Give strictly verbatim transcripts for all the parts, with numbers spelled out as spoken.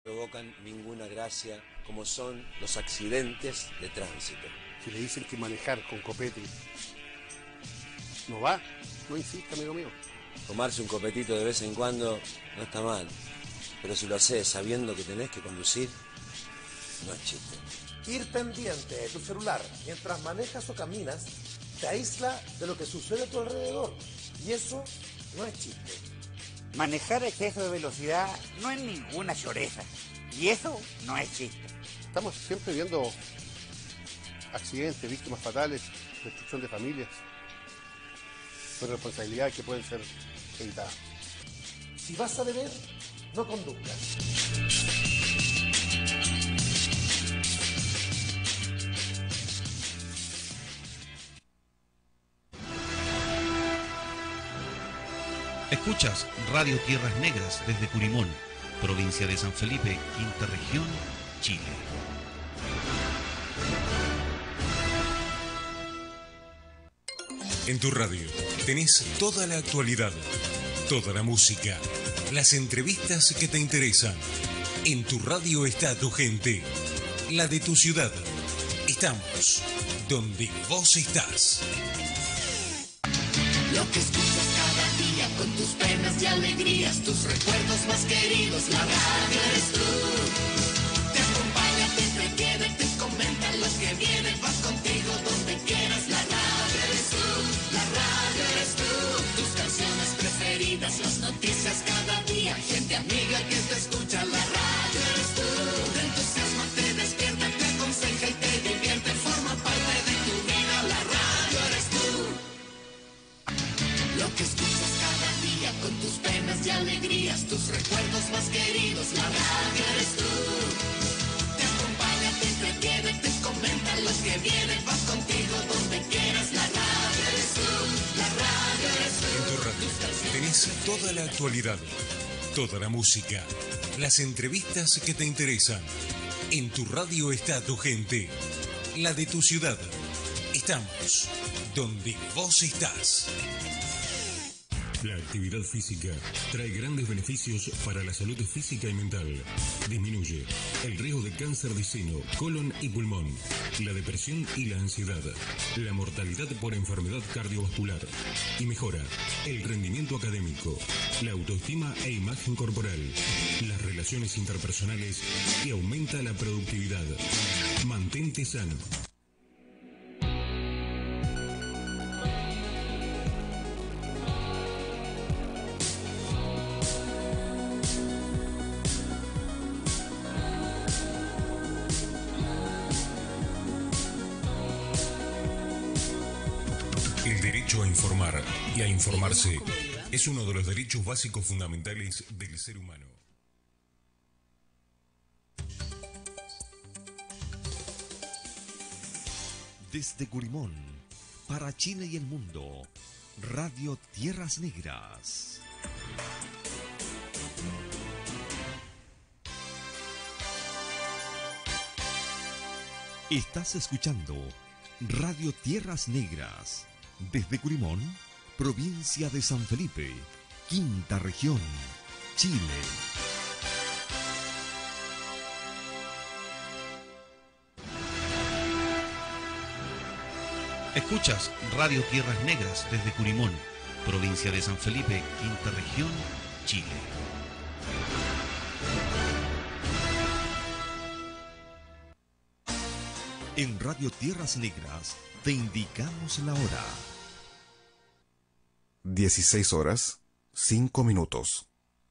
provocan ninguna gracia, como son los accidentes de tránsito. Si le dicen que manejar con copete no va, no insista, amigo mío. Tomarse un copetito de vez en cuando no está mal, pero si lo haces sabiendo que tenés que conducir, no es chiste. Ir pendiente de tu celular mientras manejas o caminas te aísla de lo que sucede a tu alrededor, y eso no es chiste. Manejar a exceso de velocidad no es ninguna choreza, y eso no es chiste. Estamos siempre viendo accidentes, víctimas fatales, destrucción de familias, son responsabilidades que pueden ser evitadas. Si vas a beber, no conduzcas. Escuchas Radio Tierras Negras desde Curimón, provincia de San Felipe, quinta región, Chile. En tu radio tenés toda la actualidad, toda la música, las entrevistas que te interesan. En tu radio está tu gente, la de tu ciudad. Estamos donde vos estás. Lo que escuchas cada día con tus penas y alegrías, tus recuerdos más queridos, la radio eres tú. Te acompaña, te entretiene, te comenta lo que viene, vas contigo donde quieras, la radio eres tú, la radio eres tú. Tus canciones preferidas, las noticias cada día, gente amiga que te escucha, la radio eres tú. Te entusiasma, te despierta, te aconseja y te divierte, forma parte de tu vida, la radio eres tú. Lo que escuchas cada día con tus penas y alegrías, tus recuerdos más queridos, la radio eres tú. Te acompaña, te entretiene, te comenta lo que viene, vas contigo donde quieras, la radio eres tú, la radio eres tú. En tu radio tenés toda la actualidad, toda la música, las entrevistas que te interesan. En tu radio está tu gente, la de tu ciudad. Estamos donde vos estás. La actividad física trae grandes beneficios para la salud física y mental. Disminuye el riesgo de cáncer de seno, colon y pulmón, la depresión y la ansiedad, la mortalidad por enfermedad cardiovascular y mejora el rendimiento académico, la autoestima e imagen corporal, las relaciones interpersonales y aumenta la productividad. Mantente sano. El derecho a informar y a informarse es uno de los derechos básicos fundamentales del ser humano. Desde Curimón, para Chile y el mundo, Radio Tierras Negras. Estás escuchando Radio Tierras Negras, desde Curimón, provincia de San Felipe, quinta región, Chile. Escuchas Radio Tierras Negras desde Curimón, provincia de San Felipe, quinta región, Chile. En Radio Tierras Negras te indicamos la hora. dieciséis horas, cinco minutos.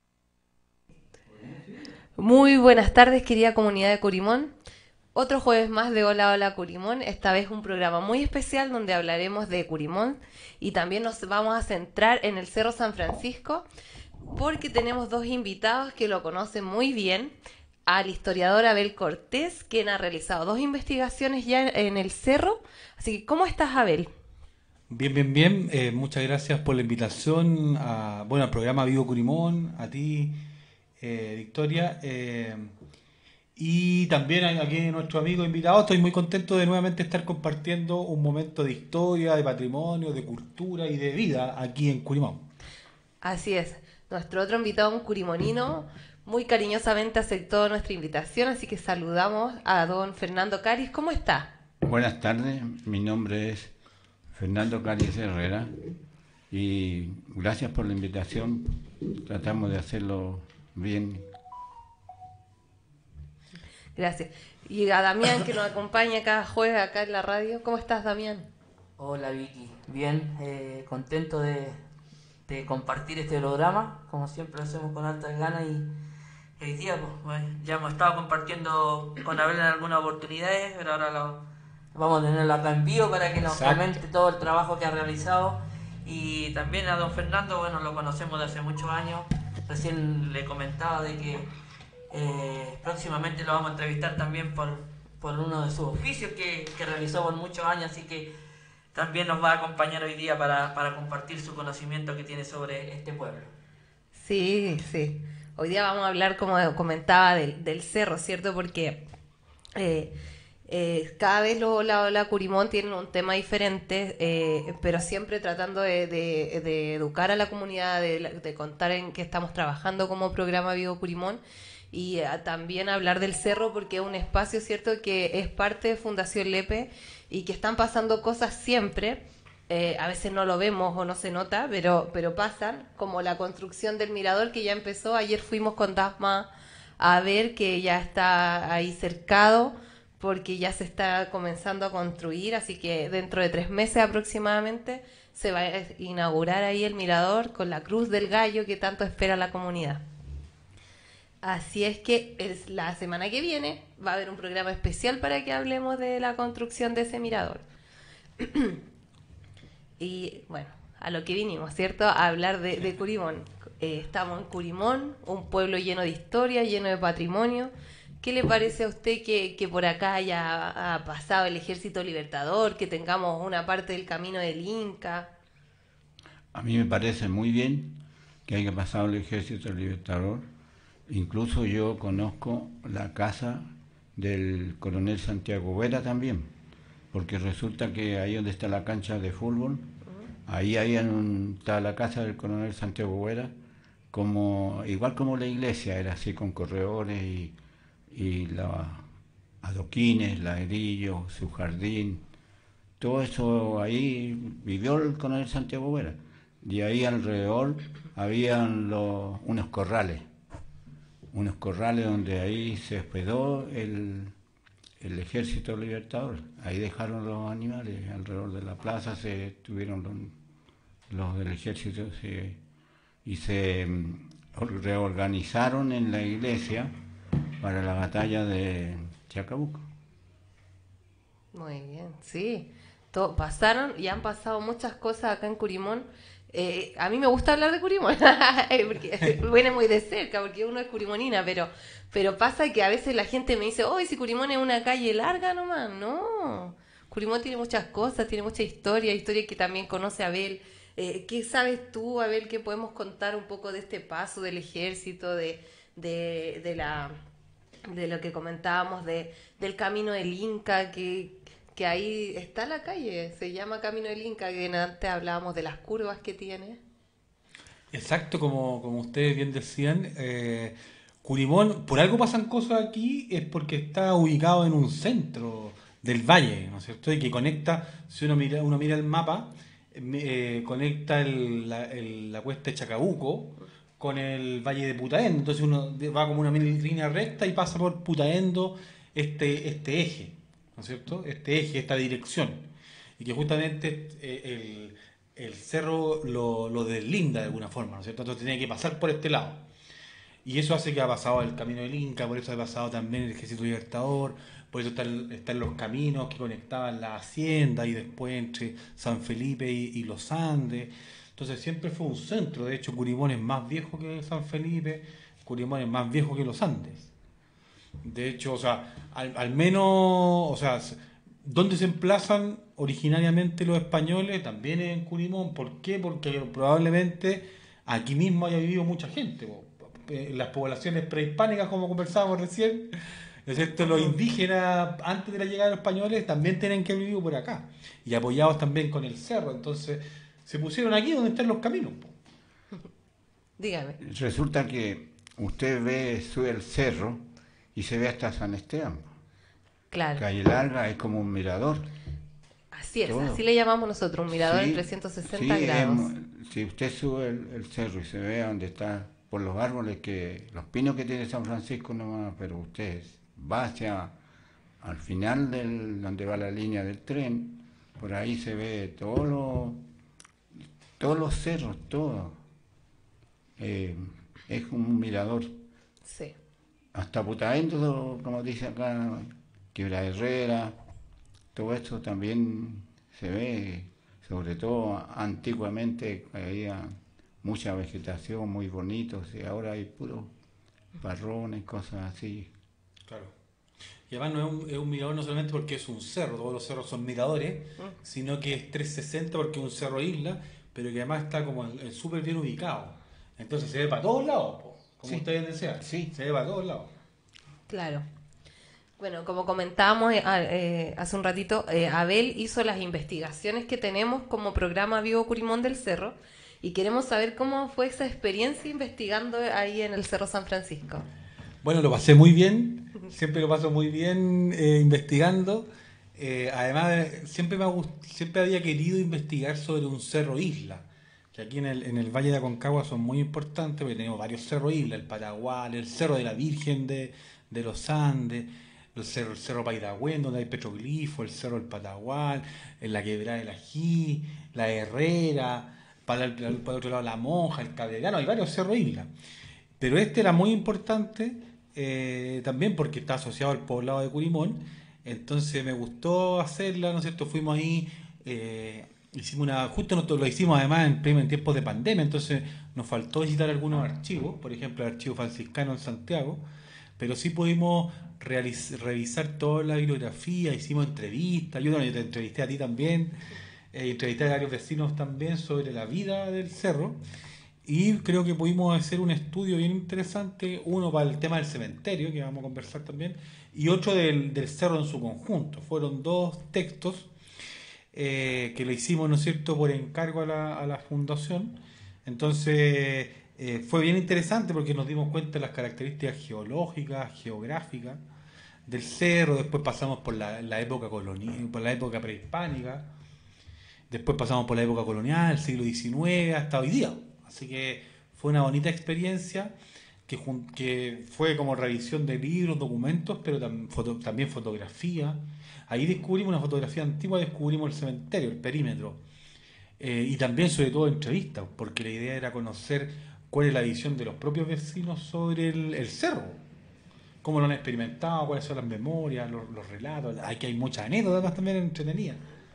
Muy buenas tardes, querida comunidad de Curimón. Otro jueves más de Hola Hola Curimón, esta vez un programa muy especial donde hablaremos de Curimón y también nos vamos a centrar en el Cerro San Francisco porque tenemos dos invitados que lo conocen muy bien, al historiador Abel Cortés, quien ha realizado dos investigaciones ya en el cerro. Así que, ¿cómo estás, Abel? Bien, bien, bien. Eh, muchas gracias por la invitación a, bueno, al programa Vivo Curimón, a ti, eh, Victoria. Eh, Y también aquí nuestro amigo invitado. Estoy muy contento de nuevamente estar compartiendo un momento de historia, de patrimonio, de cultura y de vida aquí en Curimón. Así es. Nuestro otro invitado, un curimonino, muy cariñosamente aceptó nuestra invitación, así que saludamos a don Fernando Caris. ¿Cómo está? Buenas tardes, mi nombre es Fernando Caris Herrera y gracias por la invitación. Tratamos de hacerlo bien. Gracias. Y a Damián, que nos acompaña cada jueves acá en la radio. ¿Cómo estás, Damián? Hola, Vicky. Bien, eh, contento de, de compartir este programa. Como siempre lo hacemos con altas ganas y hoy día pues, bueno, ya hemos estado compartiendo con Abel en algunas oportunidades, pero ahora lo, vamos a tenerlo acá en vivo para que nos Exacto. comente todo el trabajo que ha realizado. Y también a don Fernando, bueno, lo conocemos de hace muchos años. Recién le comentaba de que Eh, próximamente lo vamos a entrevistar también por, por uno de sus oficios que, que realizó por muchos años, así que también nos va a acompañar hoy día para, para compartir su conocimiento que tiene sobre este pueblo. Sí, sí. Hoy día vamos a hablar, como comentaba, del, del cerro, ¿cierto? Porque eh, eh, cada vez los Hola Hola Curimón tienen un tema diferente, eh, pero siempre tratando de, de, de educar a la comunidad, de, de contar en qué estamos trabajando como programa Vivo Curimón. Y uh, también hablar del cerro porque es un espacio, ¿cierto?, que es parte de Fundación Lepe y que están pasando cosas siempre, eh, a veces no lo vemos o no se nota, pero, pero pasan, como la construcción del mirador que ya empezó. Ayer fuimos con Dasma a ver que ya está ahí cercado porque ya se está comenzando a construir, así que dentro de tres meses aproximadamente se va a inaugurar ahí el mirador con la Cruz del Gallo que tanto espera la comunidad. Así es que es la semana que viene va a haber un programa especial para que hablemos de la construcción de ese mirador. Y bueno, a lo que vinimos, ¿cierto? A hablar de, de Curimón. Eh, estamos en Curimón, un pueblo lleno de historia, lleno de patrimonio. ¿Qué le parece a usted que, que por acá haya ha pasado el Ejército Libertador, que tengamos una parte del camino del Inca? A mí me parece muy bien que haya pasado el Ejército Libertador. Incluso yo conozco la casa del coronel Santiago Vera también, porque resulta que ahí donde está la cancha de fútbol, ahí, ahí un, está la casa del coronel Santiago Vera, como, igual como la iglesia, era así con corredores y, y la, adoquines, ladrillos, su jardín, todo eso ahí vivió el coronel Santiago Vera. Y ahí alrededor habían los, unos corrales. unos corrales donde ahí se hospedó el, el Ejército Libertador. Ahí dejaron los animales, alrededor de la plaza se tuvieron los, los del ejército se, y se um, reorganizaron en la iglesia para la batalla de Chacabuco. Muy bien, sí. Todo, pasaron y han pasado muchas cosas acá en Curimón. Eh, a mí me gusta hablar de Curimón, porque viene muy de cerca, porque uno es curimonina, pero pero pasa que a veces la gente me dice, oh, si Curimón es una calle larga nomás. No, Curimón tiene muchas cosas, tiene mucha historia, historia que también conoce Abel. Eh, ¿Qué sabes tú, Abel, que podemos contar un poco de este paso del ejército, de, de, de, la, de lo que comentábamos, de, del camino del Inca, que... que ahí está la calle, se llama Camino del Inca, que antes hablábamos de las curvas que tiene. Exacto, como, como ustedes bien decían, eh, Curimón, por algo pasan cosas aquí, es porque está ubicado en un centro del valle, ¿no es cierto? Y que conecta, si uno mira, uno mira el mapa, eh, conecta el, la, el, la cuesta de Chacabuco con el valle de Putaendo, entonces uno va como una línea recta y pasa por Putaendo este, este eje. ¿No es cierto? Este eje, esta dirección, y que justamente eh, el, el cerro lo, lo deslinda de alguna forma, ¿no es cierto? Entonces tiene que pasar por este lado. Y eso hace que ha pasado el camino del Inca, por eso ha pasado también el Ejército Libertador, por eso están, están los caminos que conectaban la hacienda y después entre San Felipe y, y los Andes. Entonces siempre fue un centro. De hecho, Curimón es más viejo que San Felipe, Curimón es más viejo que los Andes. De hecho, o sea, al, al menos, o sea, ¿dónde se emplazan originariamente los españoles? También en Curimón. ¿Por qué? Porque probablemente aquí mismo haya vivido mucha gente. Las poblaciones prehispánicas, como conversábamos recién, ¿no es cierto? Los indígenas, antes de la llegada de los españoles, también tienen que vivir por acá. Y apoyados también con el cerro. Entonces, se pusieron aquí donde están los caminos. Dígame. Resulta que usted ve, sube el cerro y se ve hasta San Esteban. Claro. Calle Larga es como un mirador. Así es, Todo. así le llamamos nosotros, un mirador Sí, en trescientos sesenta sí, grados. es- si usted sube el, el cerro y se ve donde está, por los árboles, que los pinos que tiene San Francisco nomás, pero usted va hacia, al final del, donde va la línea del tren, por ahí se ve todos los, todos los cerros, todo. Eh, es un mirador. Sí. Hasta Putaendo, como dice acá, Quiebra Herrera, todo esto también se ve, sobre todo antiguamente había mucha vegetación, muy bonitos, y ahora hay puros parrones, cosas así. Claro. Y además no es un, es un mirador no solamente porque es un cerro, todos los cerros son miradores, Mm. sino que es trescientos sesenta porque es un cerro isla, pero que además está como en- en súper bien ubicado. Entonces se ve para todos lados, po, como Sí. ustedes desean. Sí. Se ve para todos lados. Claro. Bueno, como comentábamos eh, a- eh, hace un ratito, eh, Abel hizo las investigaciones que tenemos como programa Vivo Curimón del Cerro y queremos saber cómo fue esa experiencia investigando ahí en el Cerro San Francisco. Bueno, lo pasé muy bien, siempre lo paso muy bien eh, investigando. Eh, además, eh, siempre, me ha gust- siempre había querido investigar sobre un cerro isla, que aquí en el, en el Valle de Aconcagua son muy importantes, porque tenemos varios cerros isla, el Paraguay, el Cerro de la Virgen de, de los Andes, el cerro, el cerro Paidagüen, donde hay petroglifos, el cerro del Patagual, en la Quebrada del Ají, la Herrera, para el, para el otro lado la Monja, el Cabrerano, hay varios cerros isla. Pero este era muy importante eh, también porque está asociado al poblado de Curimón, entonces me gustó hacerla, ¿no es cierto? Fuimos ahí, eh, hicimos una, justo nosotros lo hicimos además en, pleno- en tiempos de pandemia, entonces nos faltó visitar algunos archivos, por ejemplo el archivo franciscano en Santiago, pero sí pudimos realiz- revisar toda la bibliografía, hicimos entrevistas, yo, bueno, yo te entrevisté a ti también, eh, entrevisté a varios vecinos también sobre la vida del cerro, y creo que pudimos hacer un estudio bien interesante, uno para el tema del cementerio, que vamos a conversar también, y otro del, del cerro en su conjunto. Fueron dos textos eh, que lo hicimos, ¿no es cierto?, por encargo a la, a la fundación. Entonces, eh, fue bien interesante porque nos dimos cuenta de las características geológicas, geográficas del cerro, después pasamos por la, la época colonial, por la época prehispánica, después pasamos por la época colonial, siglo diecinueve, hasta hoy día. Así que fue una bonita experiencia que, jun- que fue como revisión de libros, documentos, pero tam- foto- también fotografía. Ahí descubrimos una fotografía antigua, descubrimos el cementerio, el perímetro. Eh, y también sobre todo entrevistas, porque la idea era conocer cuál es la visión de los propios vecinos sobre el, el cerro. Cómo lo han experimentado, cuáles son las memorias, los, los relatos. Aquí hay muchas anécdotas también entretenidas.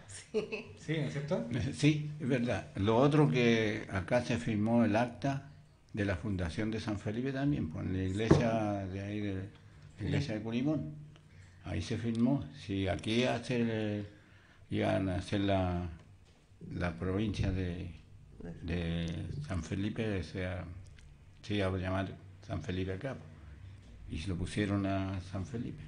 Sí, ¿no es cierto? Sí, es verdad. Lo otro que acá se firmó el acta de la Fundación de San Felipe también, pues en la iglesia de ahí, de la iglesia de Curimón. Ahí se firmó. Si aquí hacer, eh, iban a hacer la, la provincia de, de San Felipe, se, se iba a llamar San Felipe acá. Y se lo pusieron a San Felipe.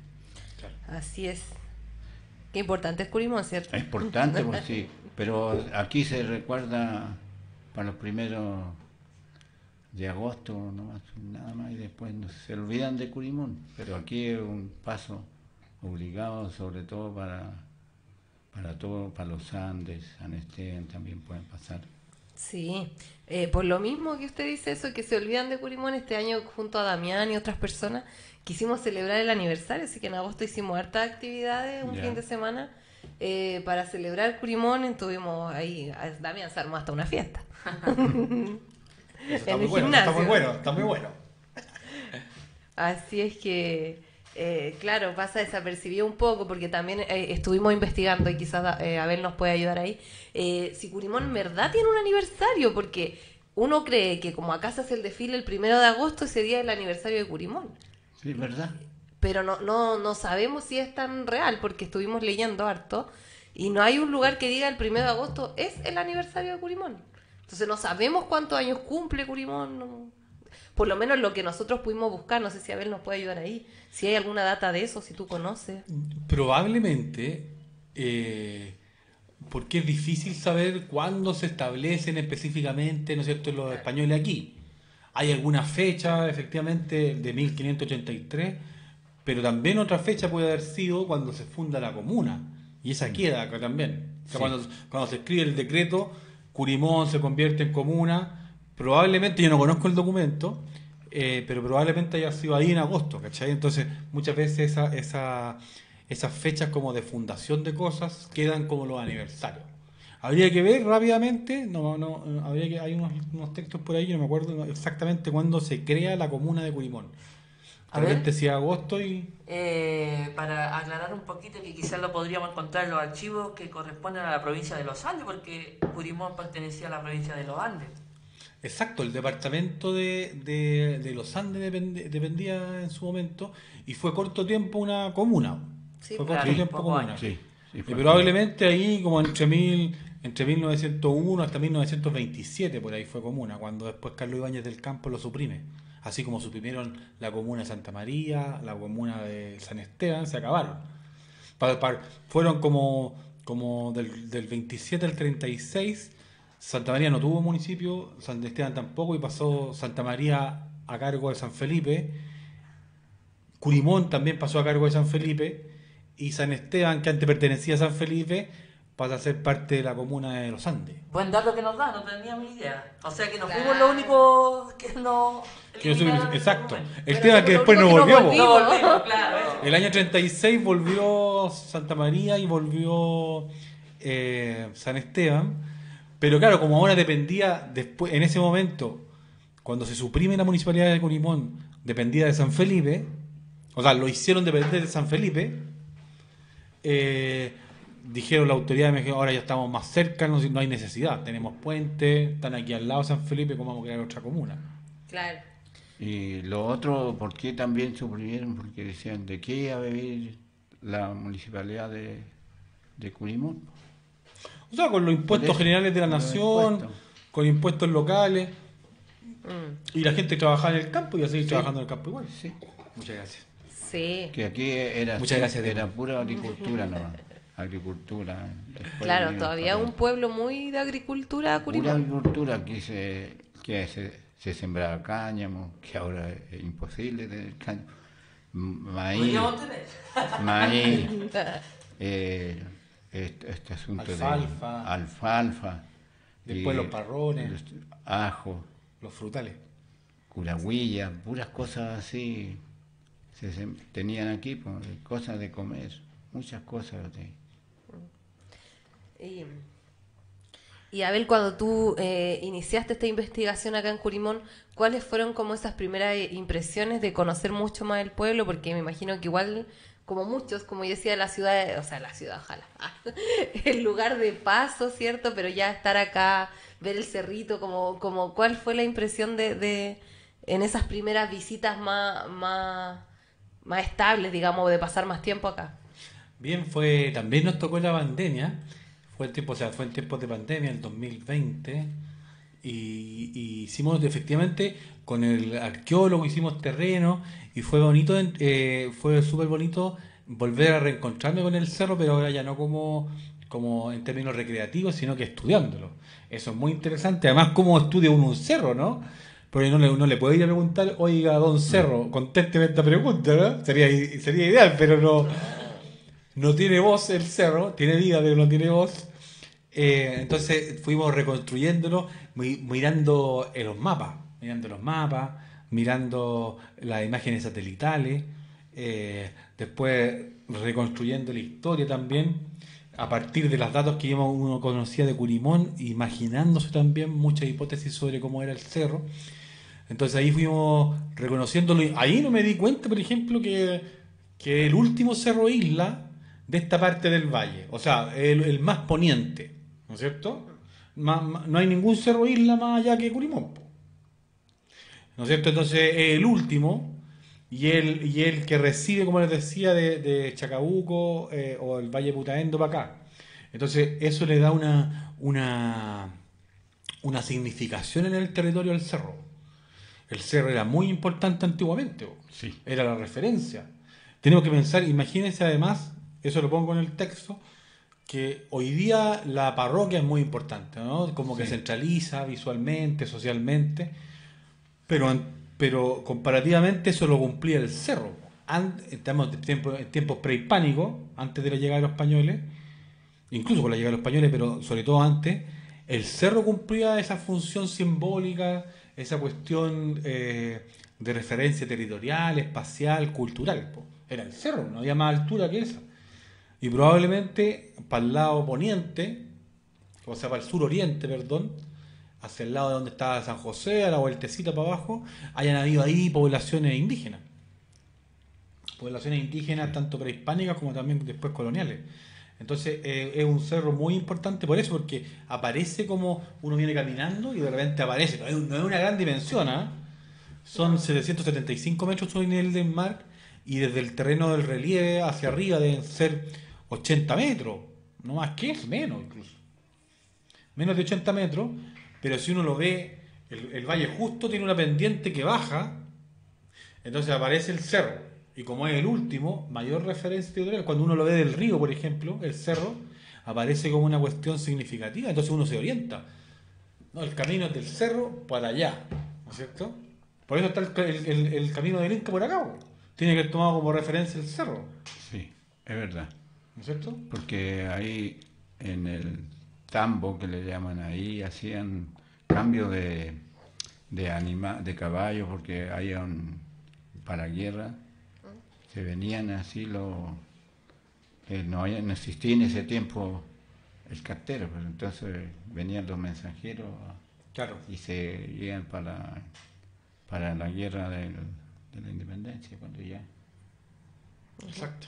Así es. Qué importante es Curimón, ¿cierto? Es importante, pues sí, pero aquí se recuerda para los primeros de agosto, no más, nada más, y después no, se olvidan de Curimón, pero aquí es un paso obligado, sobre todo para, para todo, para los Andes, San Esteban también pueden pasar. Sí, eh, por lo mismo que usted dice eso, que se olvidan de Curimón, este año junto a Damián y otras personas quisimos celebrar el aniversario, así que en agosto hicimos hartas actividades, un Ya. fin de semana, eh, para celebrar Curimón. Estuvimos ahí, a- Damián se armó hasta una fiesta. Eso está En muy el bueno, eso está muy gimnasio. bueno, está muy bueno. Así es que, eh, claro, pasa desapercibido un poco porque también eh, estuvimos investigando y quizás eh, Abel nos puede ayudar ahí. Eh, si Curimón en verdad tiene un aniversario, porque uno cree que como acá se hace el desfile el primero de agosto, ese día es el aniversario de Curimón. Sí, ¿verdad? Pero no, no, no sabemos si es tan real porque estuvimos leyendo harto y no hay un lugar que diga el primero de agosto es el aniversario de Curimón. Entonces no sabemos cuántos años cumple Curimón, no. Por lo menos lo que nosotros pudimos buscar, no sé si Abel nos puede ayudar ahí, si hay alguna data de eso, si tú conoces. Probablemente, eh, porque es difícil saber cuándo se establecen específicamente, ¿no es cierto?, los españoles aquí. Hay alguna fecha, efectivamente, de mil quinientos ochenta y tres, pero también otra fecha puede haber sido cuando se funda la comuna, y esa queda acá también. O sea, Sí. cuando, cuando se escribe el decreto, Curimón se convierte en comuna, probablemente, yo no conozco el documento, eh, pero probablemente haya sido ahí en agosto, ¿cachai? Entonces, muchas veces esa, esa, esas fechas como de fundación de cosas quedan como los aniversarios. Habría que ver rápidamente, no, no, habría que, hay unos, unos textos por ahí, yo no me acuerdo exactamente cuándo se crea la comuna de Curimón. A De ver. repente si agosto y... Eh, para aclarar un poquito, que quizás lo podríamos encontrar en los archivos que corresponden a la provincia de Los Andes, porque Curimón pertenecía a la provincia de Los Andes. Exacto, el departamento de, de, de Los Andes depende- dependía en su momento y fue corto tiempo una comuna. Sí, fue claro, corto tiempo pocos comuna. años. Sí, sí, y fue probablemente ahí como entre mil entre mil novecientos uno hasta mil novecientos veintisiete por ahí fue comuna, cuando después Carlos Ibáñez del Campo lo suprime. Así como suprimieron la comuna de Santa María, la comuna de San Esteban, se acabaron. Pa- pa- fueron como, como del, del veintisiete al treinta y seis, Santa María no tuvo municipio, San Esteban tampoco, y pasó Santa María a cargo de San Felipe, Curimón también pasó a cargo de San Felipe, y San Esteban, que antes pertenecía a San Felipe, pasa a ser parte de la comuna de los Andes. Buen dato que nos da, no teníamos idea. O sea que no fuimos los únicos que no... Que no eliminaron supe- el exacto. documento. El Pero tema es que después no nosotros volvió. No po. volvimos, claro. eso. El año treinta y seis volvió Santa María y volvió eh, San Esteban. Pero claro, como ahora dependía, después, en ese momento, cuando se suprime la municipalidad de Curimón, dependía de San Felipe. O sea, lo hicieron depender de San Felipe. Eh, dijeron la autoridad, me dijeron, ahora ya estamos más cerca, no, no hay necesidad. Tenemos puentes, están aquí al lado de San Felipe, ¿cómo vamos a crear otra comuna? Claro. Y lo otro, ¿por qué también suprimieron? Porque decían, ¿de qué iba a vivir la municipalidad de, de Curimón? O sea, con los impuestos Por eso, generales de la con los nación, impuestos. con impuestos locales, Mm. y la gente trabajaba en el campo y a seguir Sí. trabajando en el campo igual. Sí. Muchas gracias. Sí. Que aquí era, Muchas gracias, era Diego. pura agricultura nomás. Agricultura. Después Claro, vino todavía todo. un pueblo muy de agricultura, Pura Curimón. agricultura, aquí se, que se, se sembraba cáñamo, que ahora es imposible tener cáñamo. M- Maíz, Podríamos tener. maíz, eh, este, este asunto Alfalfa. de alfalfa, Después y los parrones. los ajo, Los frutales. curagüilla, puras cosas así se sem- tenían aquí, pues, cosas de comer, muchas cosas. De, Y, y Abel, cuando tú eh, iniciaste esta investigación acá en Curimón, ¿cuáles fueron como esas primeras eh, impresiones de conocer mucho más el pueblo? Porque me imagino que igual, como muchos, como yo decía, la ciudad, o sea, la ciudad, ojalá, el lugar de paso, ¿cierto? Pero ya estar acá, ver el cerrito, como, como ¿cuál fue la impresión de, de en esas primeras visitas más, más, más estables, digamos, de pasar más tiempo acá? Bien, fue también nos tocó la pandemia. Fue el tiempo, o sea, fue en tiempos de pandemia, el dos mil veinte. Y, y hicimos efectivamente con el arqueólogo, hicimos terreno y fue bonito, eh, fue súper bonito volver a reencontrarme con el cerro, pero ahora ya no como, como en términos recreativos, sino que estudiándolo. Eso es muy interesante. Además, cómo estudia uno un cerro, ¿no? Porque no le, uno le puede ir a preguntar, oiga, don Cerro, contésteme esta pregunta, ¿no? Sería, sería ideal, pero no, no tiene voz el cerro, tiene vida, pero no tiene voz. Eh, entonces fuimos reconstruyéndolo, mi- mirando en los mapas, mirando los mapas, mirando las imágenes satelitales, eh, después reconstruyendo la historia también, a partir de los datos que uno uno conocía de Curimón, imaginándose también muchas hipótesis sobre cómo era el cerro. Entonces ahí fuimos reconociéndolo. y Ahí no me di cuenta, por ejemplo, que, que el último cerro isla de esta parte del valle, o sea, el, el más poniente, ¿no es cierto? Ma- ma- no hay ningún cerro isla más allá que Curimón, po. ¿No es cierto? Entonces el último y el, y el que recibe, como les decía, de, de Chacabuco eh, o el Valle Putaendo para acá. Entonces eso le da una, una, una significación en el territorio del cerro. El cerro era muy importante antiguamente, po. Sí. Era la referencia. Tenemos que pensar, imagínense además, eso lo pongo en el texto, que hoy día la parroquia es muy importante, ¿no? Como que Sí. centraliza visualmente, socialmente, Pero, pero comparativamente eso lo cumplía el cerro. Ant- estamos en tiempos, en tiempos prehispánicos, antes de la llegada de los españoles, incluso con la llegada de los españoles, pero sobre todo antes, el cerro cumplía esa función simbólica, esa cuestión eh, de referencia territorial, espacial, cultural. Po. Era el cerro, no había más altura que esa. Y probablemente para el lado poniente, o sea, para el sur-oriente, perdón, hacia el lado de donde estaba San José, a la vueltecita para abajo, hayan habido ahí poblaciones indígenas. Poblaciones indígenas tanto prehispánicas como también después coloniales. Entonces eh, es un cerro muy importante por eso, porque aparece como uno viene caminando y de repente aparece, no es, no es una gran dimensión, ¿eh? Son setecientos setenta y cinco metros sobre el nivel del mar y desde el terreno del relieve hacia arriba deben ser ochenta metros, no más que eso, menos incluso. Menos de ochenta metros, pero si uno lo ve, el, el valle justo tiene una pendiente que baja, entonces aparece el cerro. Y como es el último, mayor referencia territorial. Cuando uno lo ve del río, por ejemplo, el cerro, aparece como una cuestión significativa. Entonces uno se orienta. No, el camino es del cerro para allá, ¿no es cierto? Por eso está el, el, el, el camino del Inca por acá. Tiene que ser tomado como referencia el cerro. Sí, es verdad. ¿No es cierto? Porque ahí en el tambo, que le llaman ahí, hacían cambio de, de, anima, de caballos, porque había un, para guerra. Se venían así los... Eh, no, había, no existía en ese tiempo el cartero, pero entonces venían los mensajeros claro. y se iban para, para la guerra del, de la independencia, cuando ya... Exacto.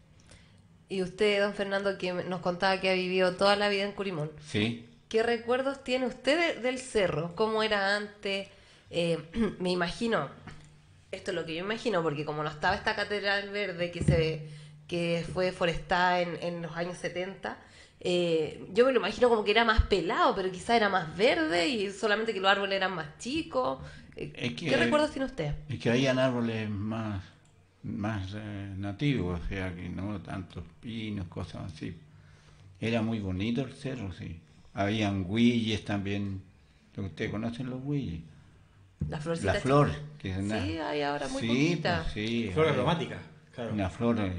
Y usted, don Fernando, que nos contaba que ha vivido toda la vida en Curimón. Sí. ¿Qué recuerdos tiene usted de, del cerro? ¿Cómo era antes? Eh, me imagino... Esto es lo que yo imagino, porque como no estaba esta catedral verde que se que fue forestada en, en los años setenta, eh, yo me lo imagino como que era más pelado, pero quizá era más verde y solamente que los árboles eran más chicos. Eh, Es que, ¿Qué recuerdos tiene usted? Es que habían árboles más, más eh, nativos, o sea, que no tantos pinos, cosas así. Era muy bonito el cerro, sí. Habían huilles también. ¿Ustedes conocen los huilles? La, la flor, que es sí, una, hay ahora muy sí, poquita. Pues, sí, flor aromática, claro. Una flor, eh,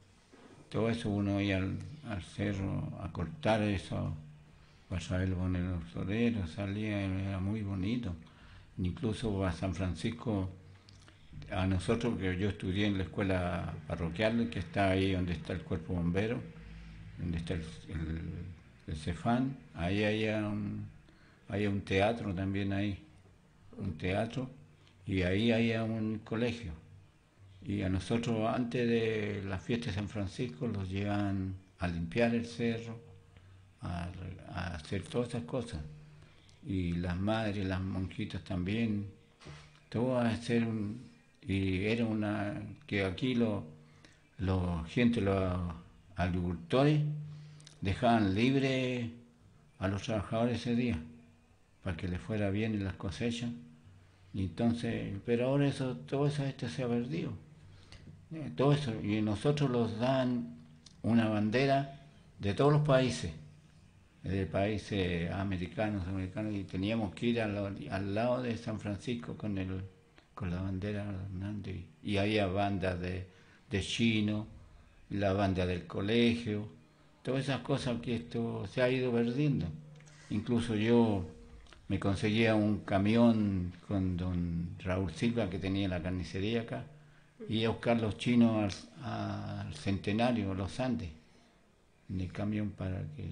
todo eso uno iba al, al cerro a cortar eso, para saber poner los floreros, salía, era muy bonito. Incluso a San Francisco, a nosotros, que yo estudié en la escuela parroquial, que está ahí donde está el cuerpo bombero, donde está el, el, el Cefán, ahí había un, había un teatro también ahí. un teatro, y ahí había un colegio. Y a nosotros, antes de la fiesta de San Francisco, los llevan a limpiar el cerro, a, a hacer todas esas cosas. Y las madres, las monjitas también, todo a hacer un... Y era una... que aquí los lo, gente, los agricultores, dejaban libre a los trabajadores ese día, para que les fuera bien en las cosechas. Y entonces, pero ahora eso, todo eso este se ha perdido. Eh, todo eso, y nosotros los dan una bandera de todos los países, de países americanos, americanos, y teníamos que ir al, al lado de San Francisco con el con la bandera Hernández, y había bandas de, de chino, la banda del colegio, todas esas cosas que esto se ha ido perdiendo. Incluso yo me conseguía un camión con don Raúl Silva, que tenía la carnicería acá, y a buscar los chinos al, al Centenario, los Andes, en el camión, para que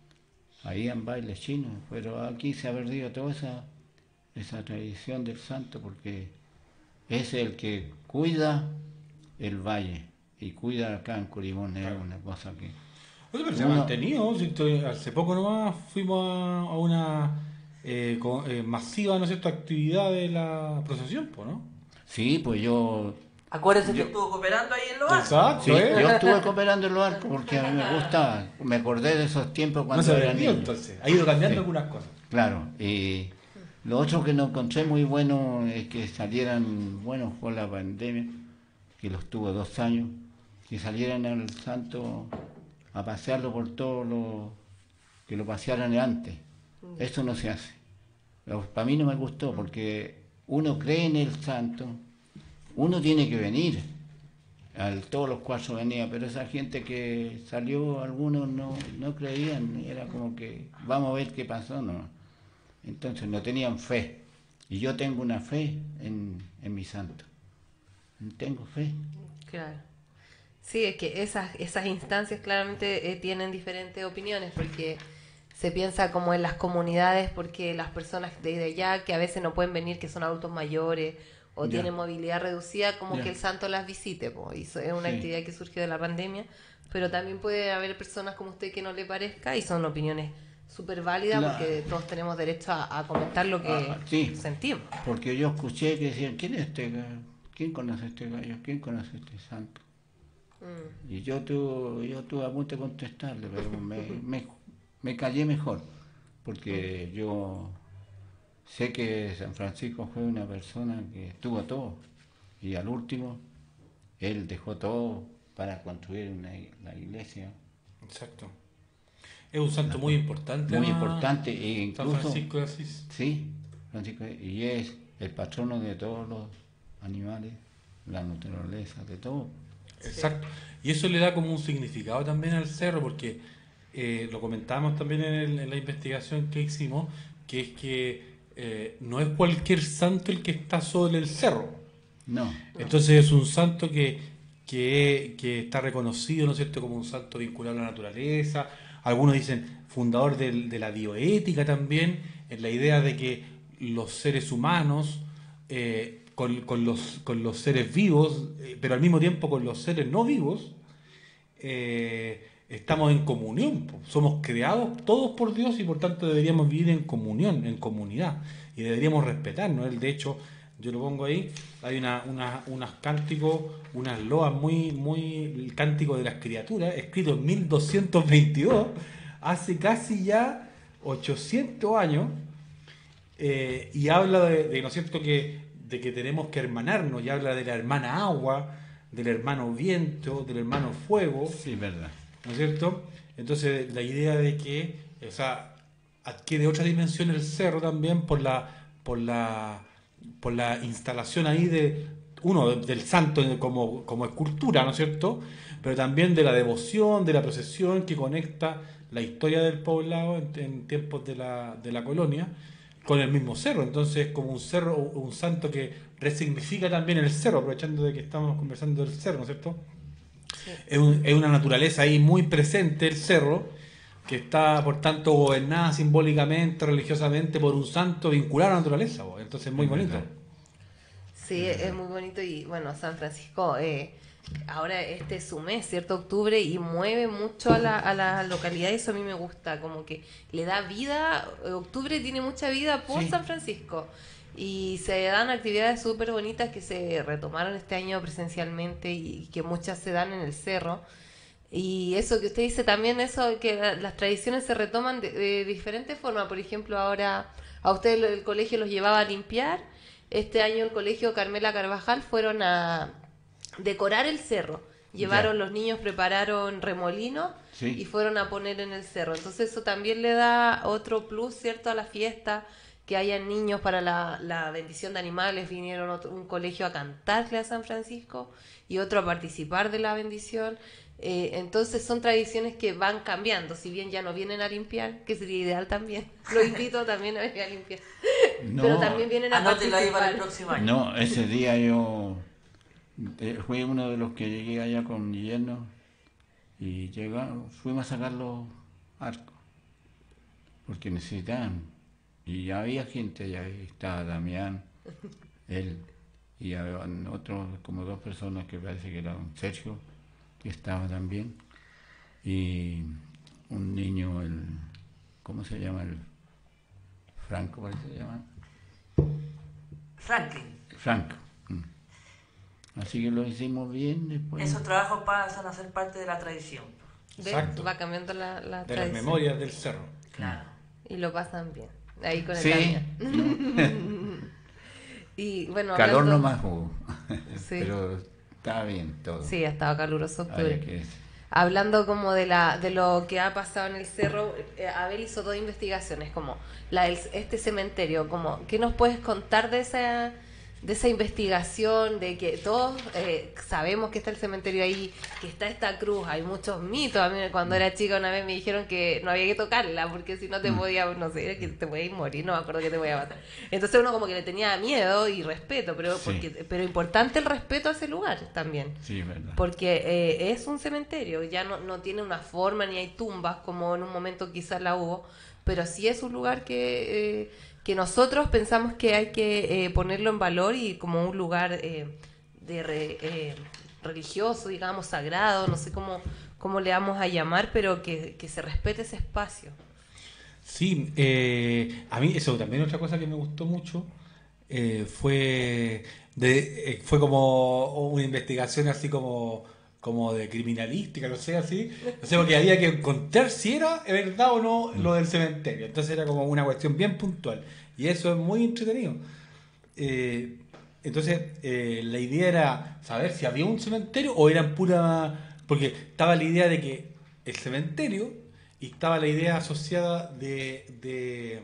ahí en bailes chinos. Pero aquí se ha perdido toda esa, esa tradición del santo, porque es el que cuida el valle, y cuida acá en Curimón, es una cosa que... Oye, pero se ha mantenido, hace poco nomás fuimos a, a una... Eh, con, eh, masiva, ¿no es cierto?, actividad de la procesión, ¿no? Sí, pues yo... Acuérdense yo, que estuvo cooperando ahí en los arcos. Exacto, sí, ¿eh? Yo estuve cooperando en los arcos porque a mí me gusta, me acordé de esos tiempos cuando no se era perdió, niño. Entonces, ha ido cambiando sí. algunas cosas. Claro, y lo otro que no encontré muy bueno es que salieran, bueno, por la pandemia, que los tuvo dos años, que salieran al santo a pasearlo por todo lo que lo pasearan antes. Eso no se hace. Para mí no me gustó, porque uno cree en el santo, uno tiene que venir. Al, todos los cuatro venía, pero esa gente que salió, algunos no, no creían, era como que vamos a ver qué pasó, no. Entonces no tenían fe. Y yo tengo una fe en, en mi santo. Tengo fe. Claro. Sí, es que esas, esas instancias claramente eh, tienen diferentes opiniones, porque se piensa como en las comunidades, porque las personas de allá que a veces no pueden venir, que son adultos mayores o Ya. tienen movilidad reducida, como Ya. que el santo las visite, po, y eso es una Sí. actividad que surgió de la pandemia, pero también puede haber personas como usted que no le parezca, y son opiniones súper válidas, Claro. porque todos tenemos derecho a, a comentar lo que Ah, sí. sentimos. Porque yo escuché que decían, ¿quién es este gallo? ¿Quién conoce a este gallo? ¿Quién conoce a este santo? Mm. Y yo tuve, yo tuve a punto de contestarle, pero me, me, me callé mejor, porque yo sé que San Francisco fue una persona que tuvo todo, y al último, él dejó todo para construir una, la iglesia. Exacto. Es un santo muy importante. Muy ¿no? importante, e incluso... San Francisco de Asís. Sí, Francisco, y es el patrono de todos los animales, la naturaleza, de todo. Exacto. Y eso le da como un significado también al cerro, porque eh, lo comentábamos también en, el- en la investigación que hicimos, que es que eh, no es cualquier santo el que está sobre el cerro. No. Entonces es un santo que, que, que está reconocido, ¿no es cierto?, como un santo vinculado a la naturaleza. Algunos dicen fundador del- de la bioética también, en la idea de que los seres humanos, eh, con, con los, con los seres vivos, eh, pero al mismo tiempo con los seres no vivos, eh, estamos en comunión. po. Somos creados todos por Dios y por tanto deberíamos vivir en comunión, en comunidad, y deberíamos respetarnos. Él, de hecho, yo lo pongo ahí, hay una, una, unas cánticos, unas loas muy, muy, el cántico de las criaturas, escrito en mil doscientos veintidós, hace casi ya ochocientos años, eh, y habla de, de, ¿no es cierto?, que, de que tenemos que hermanarnos, y habla de la hermana agua, del hermano viento, del hermano fuego. Sí, verdad. ¿No es cierto? Entonces, la idea de que, o sea, adquiere otra dimensión el cerro también por la, por la, por la instalación ahí de, uno, del santo como, como escultura, ¿no es cierto? Pero también de la devoción, de la procesión que conecta la historia del poblado en, en tiempos de la, de la colonia con el mismo cerro. Entonces, como un cerro, un santo que resignifica también el cerro, aprovechando de que estamos conversando del cerro, ¿no es cierto? Sí. Es, un- es una naturaleza ahí muy presente el cerro, que está por tanto gobernada simbólicamente, religiosamente por un santo vinculado a la naturaleza, po. Entonces es muy Es bonito. verdad. Sí, es muy bonito y bueno, San Francisco, eh, ahora este es su mes, ¿cierto? Octubre, y mueve mucho a la, a la localidad, y eso a mí me gusta, como que le da vida, octubre tiene mucha vida por Sí. San Francisco, y se dan actividades súper bonitas que se retomaron este año presencialmente y que muchas se dan en el cerro. Y eso que usted dice también, eso que la- las tradiciones se retoman de, de diferentes formas. Por ejemplo, ahora a usted el colegio los llevaba a limpiar. Este año el colegio Carmela Carvajal fueron a decorar el cerro. Llevaron Ya. los niños, prepararon remolinos Sí. y fueron a poner en el cerro. Entonces eso también le da otro plus, ¿cierto?, a la fiesta, que hayan niños para la, la bendición de animales. Vinieron otro- un colegio a cantarle a San Francisco y otro a participar de la bendición. Eh, entonces son tradiciones que van cambiando, si bien ya no vienen a limpiar, que sería ideal también. Lo invito también a venir a limpiar. No. Pero también vienen a Anótelo ahí participar. para el próximo año. No, ese día yo eh, fui uno de los que llegué allá con mi yerno y llegamos, fuimos a sacar los arcos porque necesitaban, y ya había gente allá, ahí estaba Damián, él, y había otros, como dos personas que parece que era un Sergio, que estaba también, y un niño, el, ¿cómo se llama? El Franco, parece que se llama. Franklin, Franco. Mm. Así que lo hicimos bien después. esos trabajos pasan a ser parte de la tradición. ¿Ve? Exacto. Va cambiando la, la De las tradición. memorias del cerro. Claro. Y lo pasan bien. Ahí con el Sí. Damián. Y bueno, Calor hablando- nomás hubo. Sí. Pero estaba bien todo. Sí, ha estado caluroso octubre. Había que- hablando como de la de lo que ha pasado en el cerro, eh, Abel hizo dos investigaciones, como la del, este cementerio, como ¿qué nos puedes contar de esa de esa investigación, de que todos eh, sabemos que está el cementerio ahí, que está esta cruz, hay muchos mitos? A mí cuando era chica una vez me dijeron que no había que tocarla porque si no te podía, no sé, que te podías morir, no me acuerdo que te podía matar. Entonces uno como que le tenía miedo y respeto, pero porque sí. pero importante el respeto a ese lugar también. Sí, verdad. Porque eh, es un cementerio, ya no, no tiene una forma ni hay tumbas como en un momento quizás la hubo, pero sí es un lugar que... Eh, que nosotros pensamos que hay que eh, ponerlo en valor y como un lugar eh, de re, eh, religioso, digamos, sagrado, no sé cómo, cómo le vamos a llamar, pero que, que se respete ese espacio. Sí, eh, a mí eso también otra cosa que me gustó mucho eh, fue de, eh, fue como una investigación así como como de criminalística, no sé, así, no sé, porque había que encontrar si era verdad o no lo del cementerio, entonces era como una cuestión bien puntual, y eso es muy entretenido. Eh, entonces, eh, la idea era saber si había un cementerio o eran pura... porque estaba la idea de que el cementerio, y estaba la idea asociada de, de,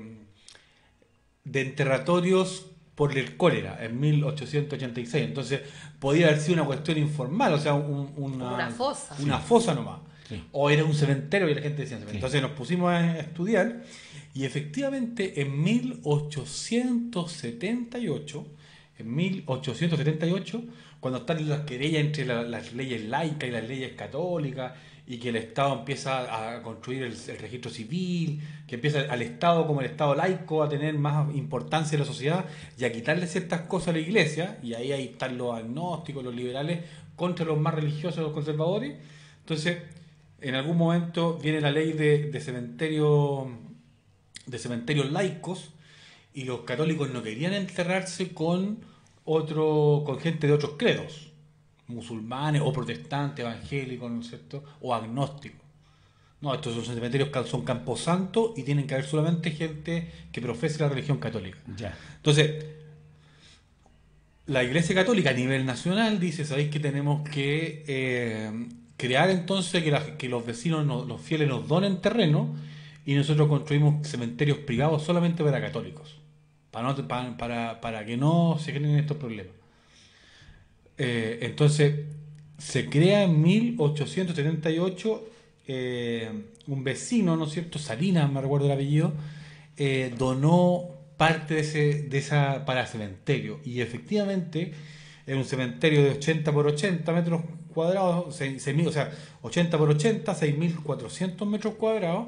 de enterratorios por el cólera en mil ochocientos ochenta y seis, entonces podía haber sido una cuestión informal, o sea, un, una, una fosa una sí. fosa nomás, sí. o era un cementerio y la gente decía cementerio. Sí. Entonces nos pusimos a estudiar y efectivamente en mil ochocientos setenta y ocho, en mil ochocientos setenta y ocho, cuando están las querellas entre la, las leyes laicas y las leyes católicas, y que el Estado empieza a construir el, el registro civil, que empieza al Estado como el Estado laico a tener más importancia en la sociedad y a quitarle ciertas cosas a la Iglesia, y ahí, ahí están los agnósticos, los liberales contra los más religiosos, los conservadores. Entonces, en algún momento viene la ley de, de cementerio de cementerios laicos, y los católicos no querían enterrarse con otro con gente de otros credos, musulmanes o protestantes, evangélicos, ¿no es cierto?, o agnósticos. No, estos son cementerios que son camposantos y tienen que haber solamente gente que profese la religión católica. Ya. Entonces, la Iglesia Católica a nivel nacional dice, ¿sabéis que tenemos que eh, crear entonces que, la, que los vecinos, nos, los fieles nos donen terreno, y nosotros construimos cementerios privados solamente para católicos, para, no, para, para, para que no se generen estos problemas? Eh, entonces se crea en mil ochocientos setenta y ocho eh, un vecino, ¿no es cierto?, Salinas, me recuerdo el apellido, eh, donó parte de ese de esa para cementerio, y efectivamente era un cementerio de ochenta por ochenta metros cuadrados, seis, seis mil, o sea, ochenta por ochenta, seis mil cuatrocientos metros cuadrados,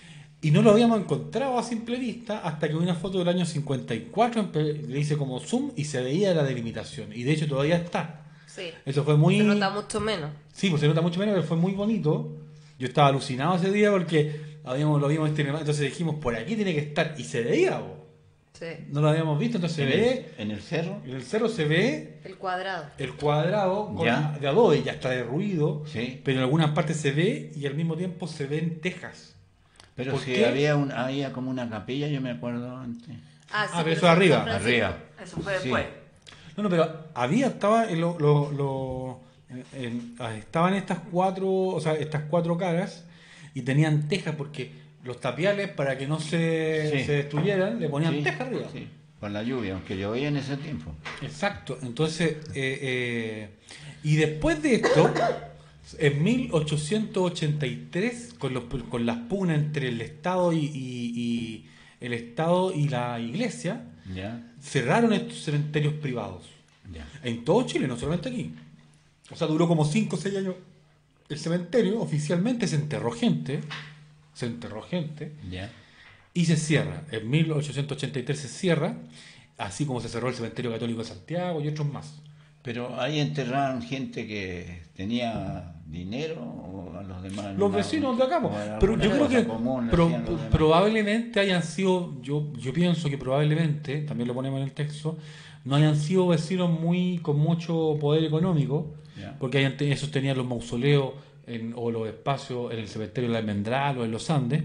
y no lo habíamos encontrado a simple vista hasta que vi una foto del año cincuenta y cuatro, le hice como zoom y se veía la delimitación, y de hecho todavía está. Sí. Eso fue muy... Se nota mucho menos. Sí, pues se nota mucho menos, pero fue muy bonito. Yo estaba alucinado ese día porque habíamos, lo vimos este, entonces dijimos, por aquí tiene que estar, y se veía, bo. Sí. No lo habíamos visto, entonces se ¿En ve... el, en el cerro? En el cerro se ve... El cuadrado. El cuadrado con, ¿Ya? de adobe, ya está derruido, Sí. pero en algunas partes se ve y al mismo tiempo se ven tejas. Pero ¿Por si qué? había, un, había como una capilla, yo me acuerdo antes. Ah, sí, Ah, pero eso es arriba. Arriba. Eso fue Sí. después. No, no, pero había, estaba en lo, lo, lo- en- en- ah, estaban estas cuatro, o sea, estas cuatro caras, y tenían tejas porque los tapiales, para que no se, Sí. se destruyeran, le ponían Sí, tejas arriba. sí, con la lluvia, aunque llovía en ese tiempo. Exacto, entonces, eh, eh, y después de esto, en mil ochocientos ochenta y tres, con, los, con las pugnas entre el Estado y, y- y el Estado y la Iglesia, Ya, cerraron estos cementerios privados. ya. En todo Chile, no solamente aquí. O sea, duró como cinco o seis años el cementerio, oficialmente se enterró gente, se enterró gente, Ya. y se cierra. En mil ochocientos ochenta y tres se cierra, así como se cerró el cementerio católico de Santiago y otros más. Pero ahí enterraron gente que tenía dinero, o a los demás. Los no, vecinos de acá, po. o era Pero alguna yo creo cosa que común, le pro- hacían los demás. probablemente hayan sido, yo, yo pienso que probablemente, también lo ponemos en el texto, no hayan sido vecinos muy con mucho poder económico, Ya. porque hayan te- esos tenían los mausoleos en- o los espacios en el cementerio de la Almendral o en los Andes.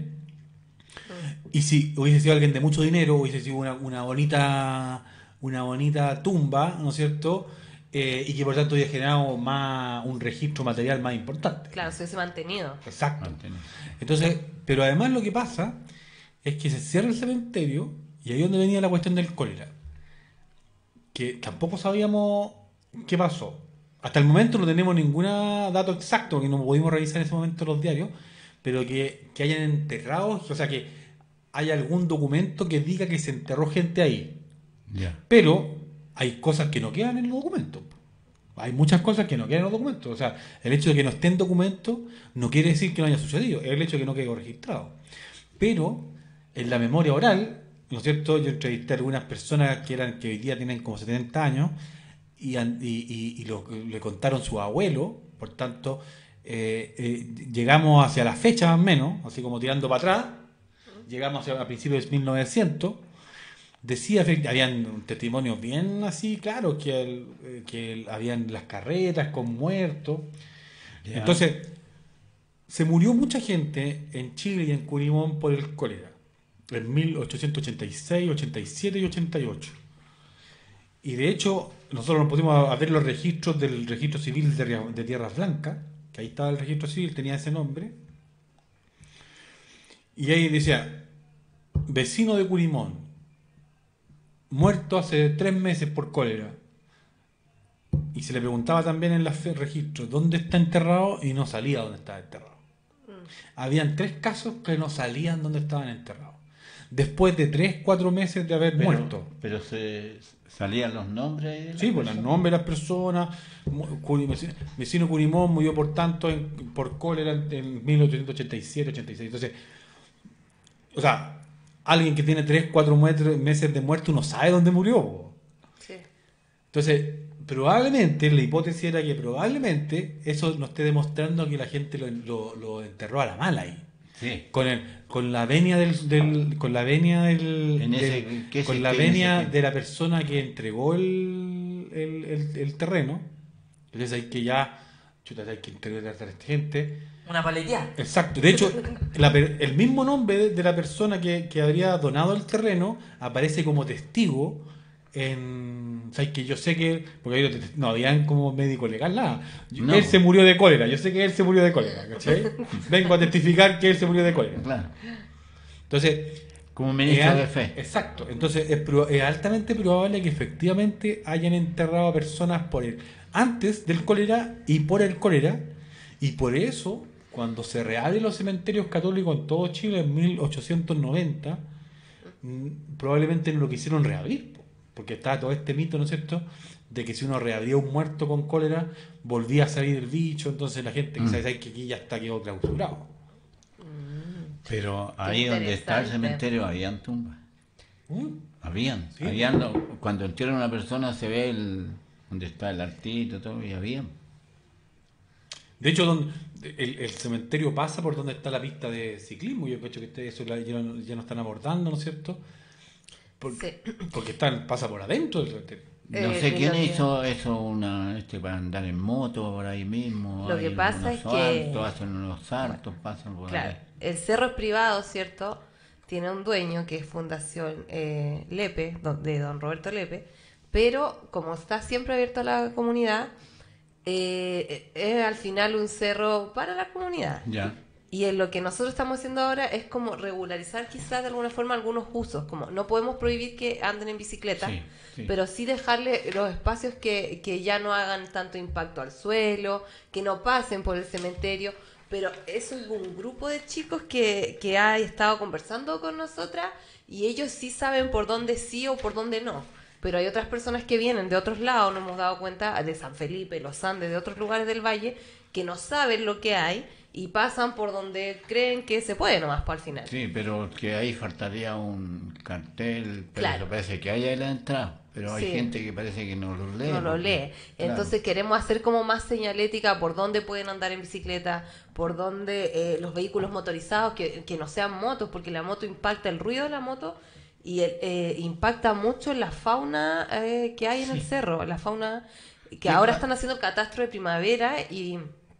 Y si hubiese sido alguien de mucho dinero, hubiese sido una, una bonita una bonita tumba, ¿no es cierto?, eh, y que por tanto había generado más un registro material más importante. Claro, se hubiese mantenido. Exacto. Entonces, pero además lo que pasa es que se cierra el cementerio y ahí es donde venía la cuestión del cólera. Que tampoco sabíamos qué pasó. Hasta el momento no tenemos ningún dato exacto, que no pudimos revisar en ese momento los diarios, pero que, que hayan enterrado, o sea, que haya algún documento que diga que se enterró gente ahí. Ya. Pero hay cosas que no quedan en los documentos. Hay muchas cosas que no quedan en los documentos. O sea, el hecho de que no esté en documentos no quiere decir que no haya sucedido, es el hecho de que no quede registrado. Pero en la memoria oral, ¿no es cierto? Yo entrevisté a algunas personas que eran que hoy día tienen como setenta años y, y, y, y lo, le contaron su abuelo, por tanto, eh, eh, llegamos hacia la fecha más o menos, así como tirando para atrás, llegamos hacia, a principios de mil novecientos, decía, habían testimonios bien así, claro, que, el, que el, habían las carretas con muertos. Yeah. Entonces, se murió mucha gente en Chile y en Curimón por el cólera, en mil ochocientos ochenta y seis, ochenta y siete y ochenta y ocho. Y de hecho, nosotros nos pusimos a ver los registros del registro civil de, de Tierras Blancas, que ahí estaba el registro civil, tenía ese nombre, y ahí decía, vecino de Curimón, muerto hace tres meses por cólera. Y se le preguntaba también en los registros dónde está enterrado y no salía dónde estaba enterrado. Mm. Habían tres casos que no salían dónde estaban enterrados. Después de tres, cuatro meses de haber pero, muerto. Pero se salían los nombres. De sí, pues los nombres de las personas. Vecino Curimón murió por tanto en, por cólera en mil ochocientos ochenta y siete, ochenta y seis. Entonces, o sea, alguien que tiene tres, cuatro meses de muerto no sabe dónde murió. Sí. Entonces, probablemente, la hipótesis era que probablemente eso nos esté demostrando que la gente lo, lo, lo enterró a la mala ahí. Sí. Con el, con la venia del, del con la venia del, en ese, del ¿qué con es, la qué venia ese, de la persona que entregó el, el, el, el terreno. Entonces hay que ya chuta, hay que entregar a esta gente. Una paleteada. Exacto. De hecho, la, el mismo nombre de, de la persona que, que habría donado el terreno aparece como testigo en... O sea, que yo sé que... Porque no habían como médico legal nada. No. Él se murió de cólera. Yo sé que él se murió de cólera. ¿Cachai? Vengo a testificar que él se murió de cólera. Claro. Entonces... Como ministro es, de fe. Exacto. Entonces es, es altamente probable que efectivamente hayan enterrado a personas por el, antes del cólera y por el cólera. Y por eso... Cuando se reabren los cementerios católicos en todo Chile en mil ochocientos noventa, probablemente no lo quisieron reabrir, porque estaba todo este mito, ¿no es cierto?, de que si uno reabría un muerto con cólera, volvía a salir el bicho, entonces la gente mm. que sabe que aquí ya está quedó clausurado. Mm. Pero ahí donde está el cementerio habían tumbas. ¿Mm? Habían. ¿Sí? habían lo, cuando entierran a una persona se ve el donde está el artito, todo, y habían. De hecho, donde, el, el cementerio pasa por donde está la pista de ciclismo. Yo creo que eso ya no, ya no están abordando, ¿no es cierto? Porque, sí. porque están, pasa por adentro del cementerio. No eh, sé quién hizo que... eso una este para andar en moto por ahí mismo. Lo que pasa es que altos, hacen unos saltos, pasan por claro, ahí. El cerro es privado, ¿cierto? Tiene un dueño que es Fundación eh, Lepe, de don Roberto Lepe, pero como está siempre abierto a la comunidad, Eh, es al final un cerro para la comunidad. Ya. Y en lo que nosotros estamos haciendo ahora es como regularizar quizás de alguna forma algunos usos, como no podemos prohibir que anden en bicicleta, sí, sí. pero sí dejarle los espacios que, que ya no hagan tanto impacto al suelo, que no pasen por el cementerio. Pero eso es un grupo de chicos que, que ha estado conversando con nosotras y ellos sí saben por dónde sí o por dónde no. Pero hay otras personas que vienen de otros lados, nos hemos dado cuenta, de San Felipe, Los Andes, de otros lugares del valle, que no saben lo que hay y pasan por donde creen que se puede nomás para el final. Sí, pero que ahí faltaría un cartel, pero claro. parece que haya la entrada, pero hay sí. gente que parece que no lo lee. No lo lee. Claro. Entonces queremos hacer como más señalética por dónde pueden andar en bicicleta, por dónde eh, los vehículos motorizados, que, que no sean motos, porque la moto impacta, el ruido de la moto y el, eh, impacta mucho en la fauna eh, que hay en sí. el cerro, la fauna que sí, ahora están haciendo el catastro de primavera y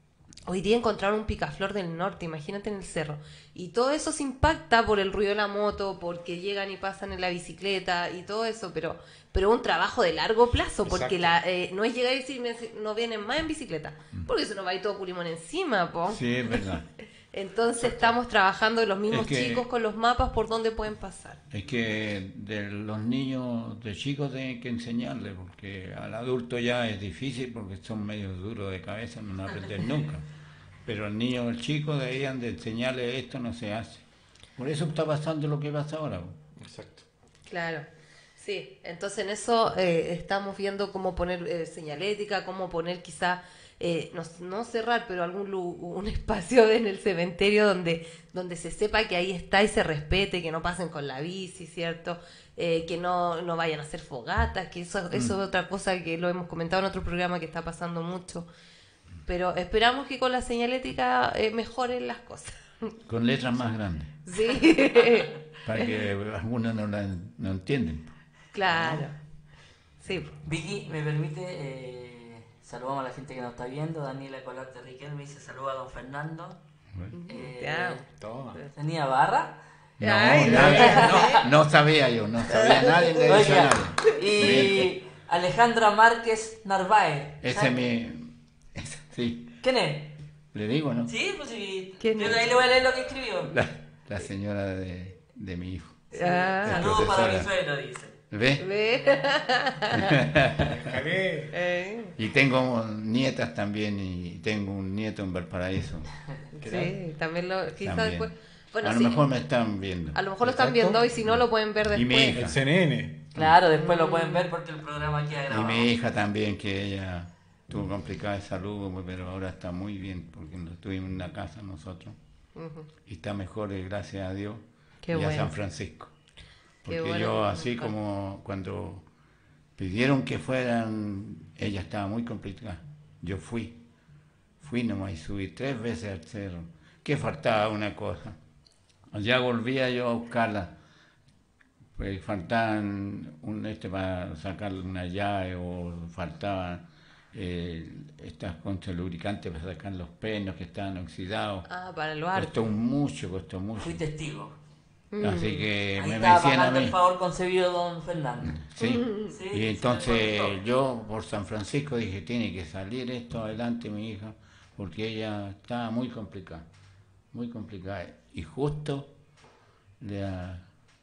Hoy día encontraron un picaflor del norte, imagínate, en el cerro. Y todo eso se impacta por el ruido de la moto, porque llegan y pasan en la bicicleta y todo eso, pero pero un trabajo de largo plazo, porque la, eh, no es llegar y decir, no vienen más en bicicleta, porque se nos va a ir todo Curimón encima, po. Sí, es verdad. Entonces estamos trabajando los mismos Es que- chicos con los mapas por dónde pueden pasar. Es que de los niños, de chicos, tienen que enseñarles, porque al adulto ya es difícil porque son medio duros de cabeza, no van a aprender nunca. Pero al niño, al chico, deberían de enseñarle esto no se hace. Por eso está pasando lo que pasa ahora. Exacto. Claro, sí. Entonces en eso eh, estamos viendo cómo poner eh, señalética, cómo poner quizá, eh, no, no cerrar, pero algún lu- un espacio en el cementerio donde, donde se sepa que ahí está y se respete, que no pasen con la bici, ¿cierto? Eh, que no, no vayan a hacer fogatas, que eso, eso Mm. es otra cosa que lo hemos comentado en otro programa que está pasando mucho. Pero esperamos que con la señalética eh, mejoren las cosas. Con letras más grandes. Sí. Para que algunos no la no entienden. Claro. Sí. Vicky, ¿me permite? Eh, saludamos a la gente que nos está viendo. Daniela Colarte Riquelme dice saluda a don Fernando. Eh, Te amo. Toma. ¿Tenía barra? No, Ay, nadie- no. no, no sabía yo, no sabía nadie le dice Oiga, a nadie. y Alejandra Márquez Narváez. Ese ¿sabe? me... ese- sí, ¿Quién es? le digo, ¿no? Sí, pues sí. ¿Quién Yo es? ahí le voy a leer lo que escribió. La, la señora de, de mi hijo. Ah. Saludos para mi profesora. suegro, dice. ¿Ve? Ve. Déjale. Eh, Y tengo nietas también y tengo un nieto en Valparaíso. sí, también lo quizás También. después. Bueno, a lo sí, mejor me están viendo. a lo mejor lo están Exacto. viendo hoy, si no lo pueden ver Y mi después. hija. El C N N. Claro, después lo pueden ver porque el programa queda Y grabado. mi hija también, que ella tuvo complicada de salud, pero ahora está muy bien, porque nos tuvimos en una casa nosotros. Ujú. Y está mejor, eh, gracias a Dios, Qué y bueno. a San Francisco. Qué Porque bueno yo, que así compartan. como cuando pidieron que fueran, ella estaba muy complicada. Yo fui, fui nomás y subí tres veces al cerro. Que faltaba una cosa. Ya volvía yo a buscarla. Pues faltaban un este para sacar una llave o faltaban eh, estas conchas lubricantes para sacar los penos que estaban oxidados. Ah, para el barco. Costó mucho, costó mucho. Fui testigo. Así que Ahí me estaba decían a pagando mí. el favor concebido don Fernando. Sí. Sí, Y sí, entonces me contó. yo por San Francisco dije, tiene que salir esto adelante mi hija, porque ella estaba muy complicada, muy complicada. Y justo la,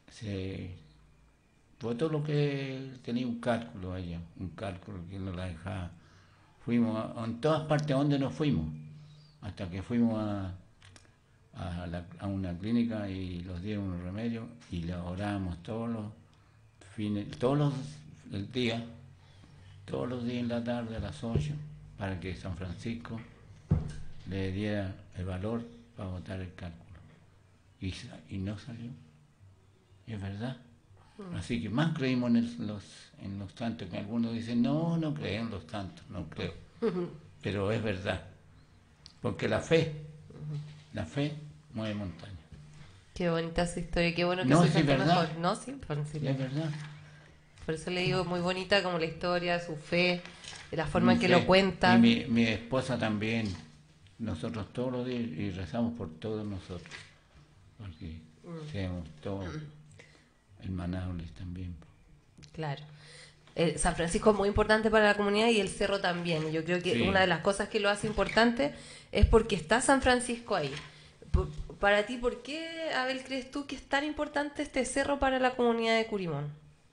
se votó lo que tenía un cálculo ella, un cálculo que no la dejaba. Fuimos a, en todas partes donde nos fuimos, hasta que fuimos a, a, la- a una clínica y los dieron un remedio y la orábamos todos los fines, todos los el día, todos los días en la tarde a las ocho, para que San Francisco le diera el valor para votar el cálculo. Y, sa- y no salió. Es verdad. Así que más creímos en el- los, en los santos, que algunos dicen, no, no creo en los santos, no creo. Pero es verdad. Porque la fe, la fe mueve montañas. Qué bonita esa historia, qué bueno que No, se sí, sienta verdad. mejor. No, sí, por, sí. Es verdad. Por eso le digo, muy bonita como la historia, su fe, la forma en Mi que fe. lo cuenta. Y mi, mi esposa también. Nosotros todos los días y rezamos por todos nosotros. Porque Mm. seamos todos hermanables también. Claro. Eh, San Francisco es muy importante para la comunidad y el cerro también. Yo creo que Sí. una de las cosas que lo hace importante es porque está San Francisco ahí. P- Para ti, ¿por qué, Abel, crees tú que es tan importante este cerro para la comunidad de Curimón?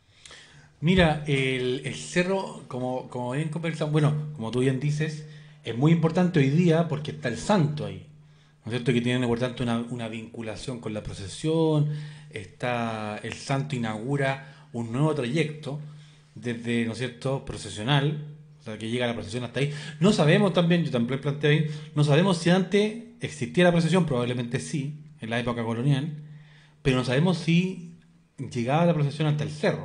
Mira, el, el cerro, como, como bien conversamos, bueno, como tú bien dices, es muy importante hoy día porque está el santo ahí. ¿No es cierto? Que tiene por tanto una, una vinculación con la procesión, está el santo inaugura un nuevo trayecto desde, ¿no es cierto?, procesional, o sea, que llega la procesión hasta ahí. No sabemos también, yo también planteé ahí, no sabemos si antes existía la procesión, probablemente sí, en la época colonial, pero no sabemos si llegaba la procesión hasta el cerro.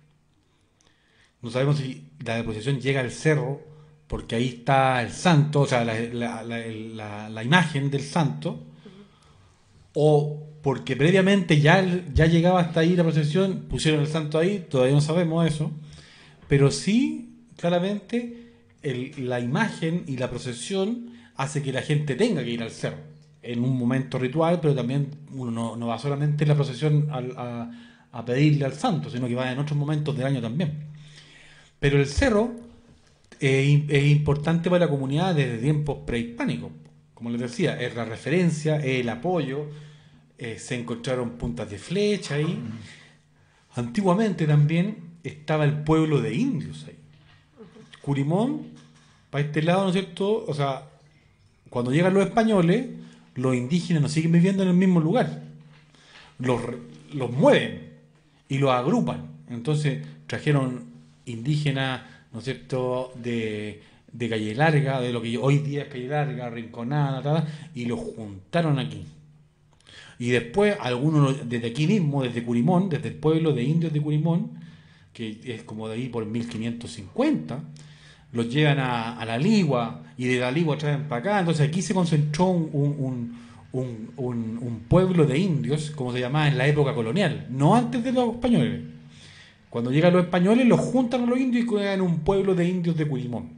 No sabemos si la procesión llega al cerro porque ahí está el santo, o sea, la, la, la, la, la imagen del santo, o porque previamente ya, ya llegaba hasta ahí la procesión, pusieron el santo ahí, todavía no sabemos eso, pero sí, claramente, el, la imagen y la procesión hace que la gente tenga que ir al cerro en un momento ritual, pero también uno no, no va solamente en la procesión al, a, a pedirle al santo, sino que va en otros momentos del año también. Pero el cerro eh, es importante para la comunidad desde tiempos prehispánicos. Como les decía, es la referencia, es el apoyo, eh, se encontraron puntas de flecha ahí. Antiguamente también estaba el pueblo de indios ahí. Curimón, para este lado, ¿no es cierto? O sea, cuando llegan los españoles, los indígenas no siguen viviendo en el mismo lugar. Los, los mueven y los agrupan. Entonces trajeron indígenas, ¿no es cierto?, de, de Calle Larga, de lo que hoy día es Calle Larga, Rinconada, tal, y los juntaron aquí. Y después, algunos desde aquí mismo, desde Curimón, desde el pueblo de indios de Curimón, que es como de ahí por mil quinientos cincuenta, los llevan a, a la Ligua, y de la Ligua traen para acá. Entonces aquí se concentró un, un, un, un, un pueblo de indios, como se llamaba en la época colonial, no antes de los españoles. Cuando llegan los españoles, los juntan a los indios y crean un pueblo de indios de Curimón.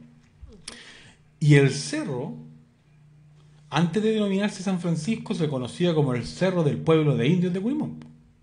Y el cerro, antes de denominarse San Francisco, se conocía como el cerro del pueblo de indios de Curimón.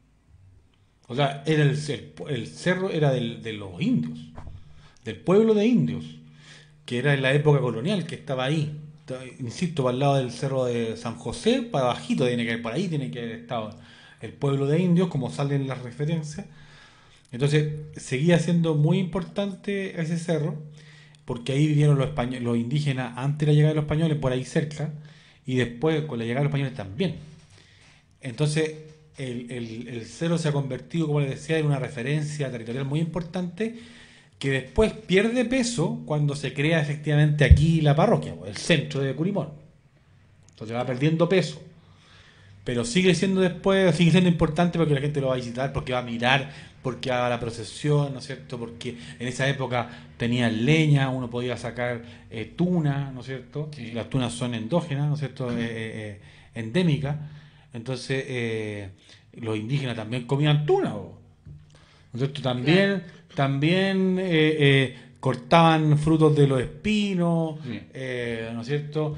O sea, era el, el, el cerro era del, de los indios, del pueblo de indios, que era en la época colonial, que estaba ahí. Insisto, para el lado del cerro de San José, para bajito, tiene que por ahí tiene que haber estado el pueblo de indios, como salen las referencias. Entonces, seguía siendo muy importante ese cerro, porque ahí vivieron los españoles, los indígenas antes de la llegada de los españoles, por ahí cerca, y después con la llegada de los españoles también. Entonces, el, el, el cerro se ha convertido, como les decía, en una referencia territorial muy importante, que después pierde peso cuando se crea efectivamente aquí la parroquia, el centro de Curimón. Entonces va perdiendo peso. Pero sigue siendo después, sigue siendo importante porque la gente lo va a visitar, porque va a mirar, porque va a la procesión, ¿no es cierto? Porque en esa época tenían leña, uno podía sacar eh, tuna, ¿no es cierto? Sí. Las tunas son endógenas, ¿no es cierto? Eh, eh, endémicas. Entonces, eh, los indígenas también comían tuna, ¿no es cierto? También, también eh, eh, cortaban frutos de los espinos, sí. eh, ¿no es cierto?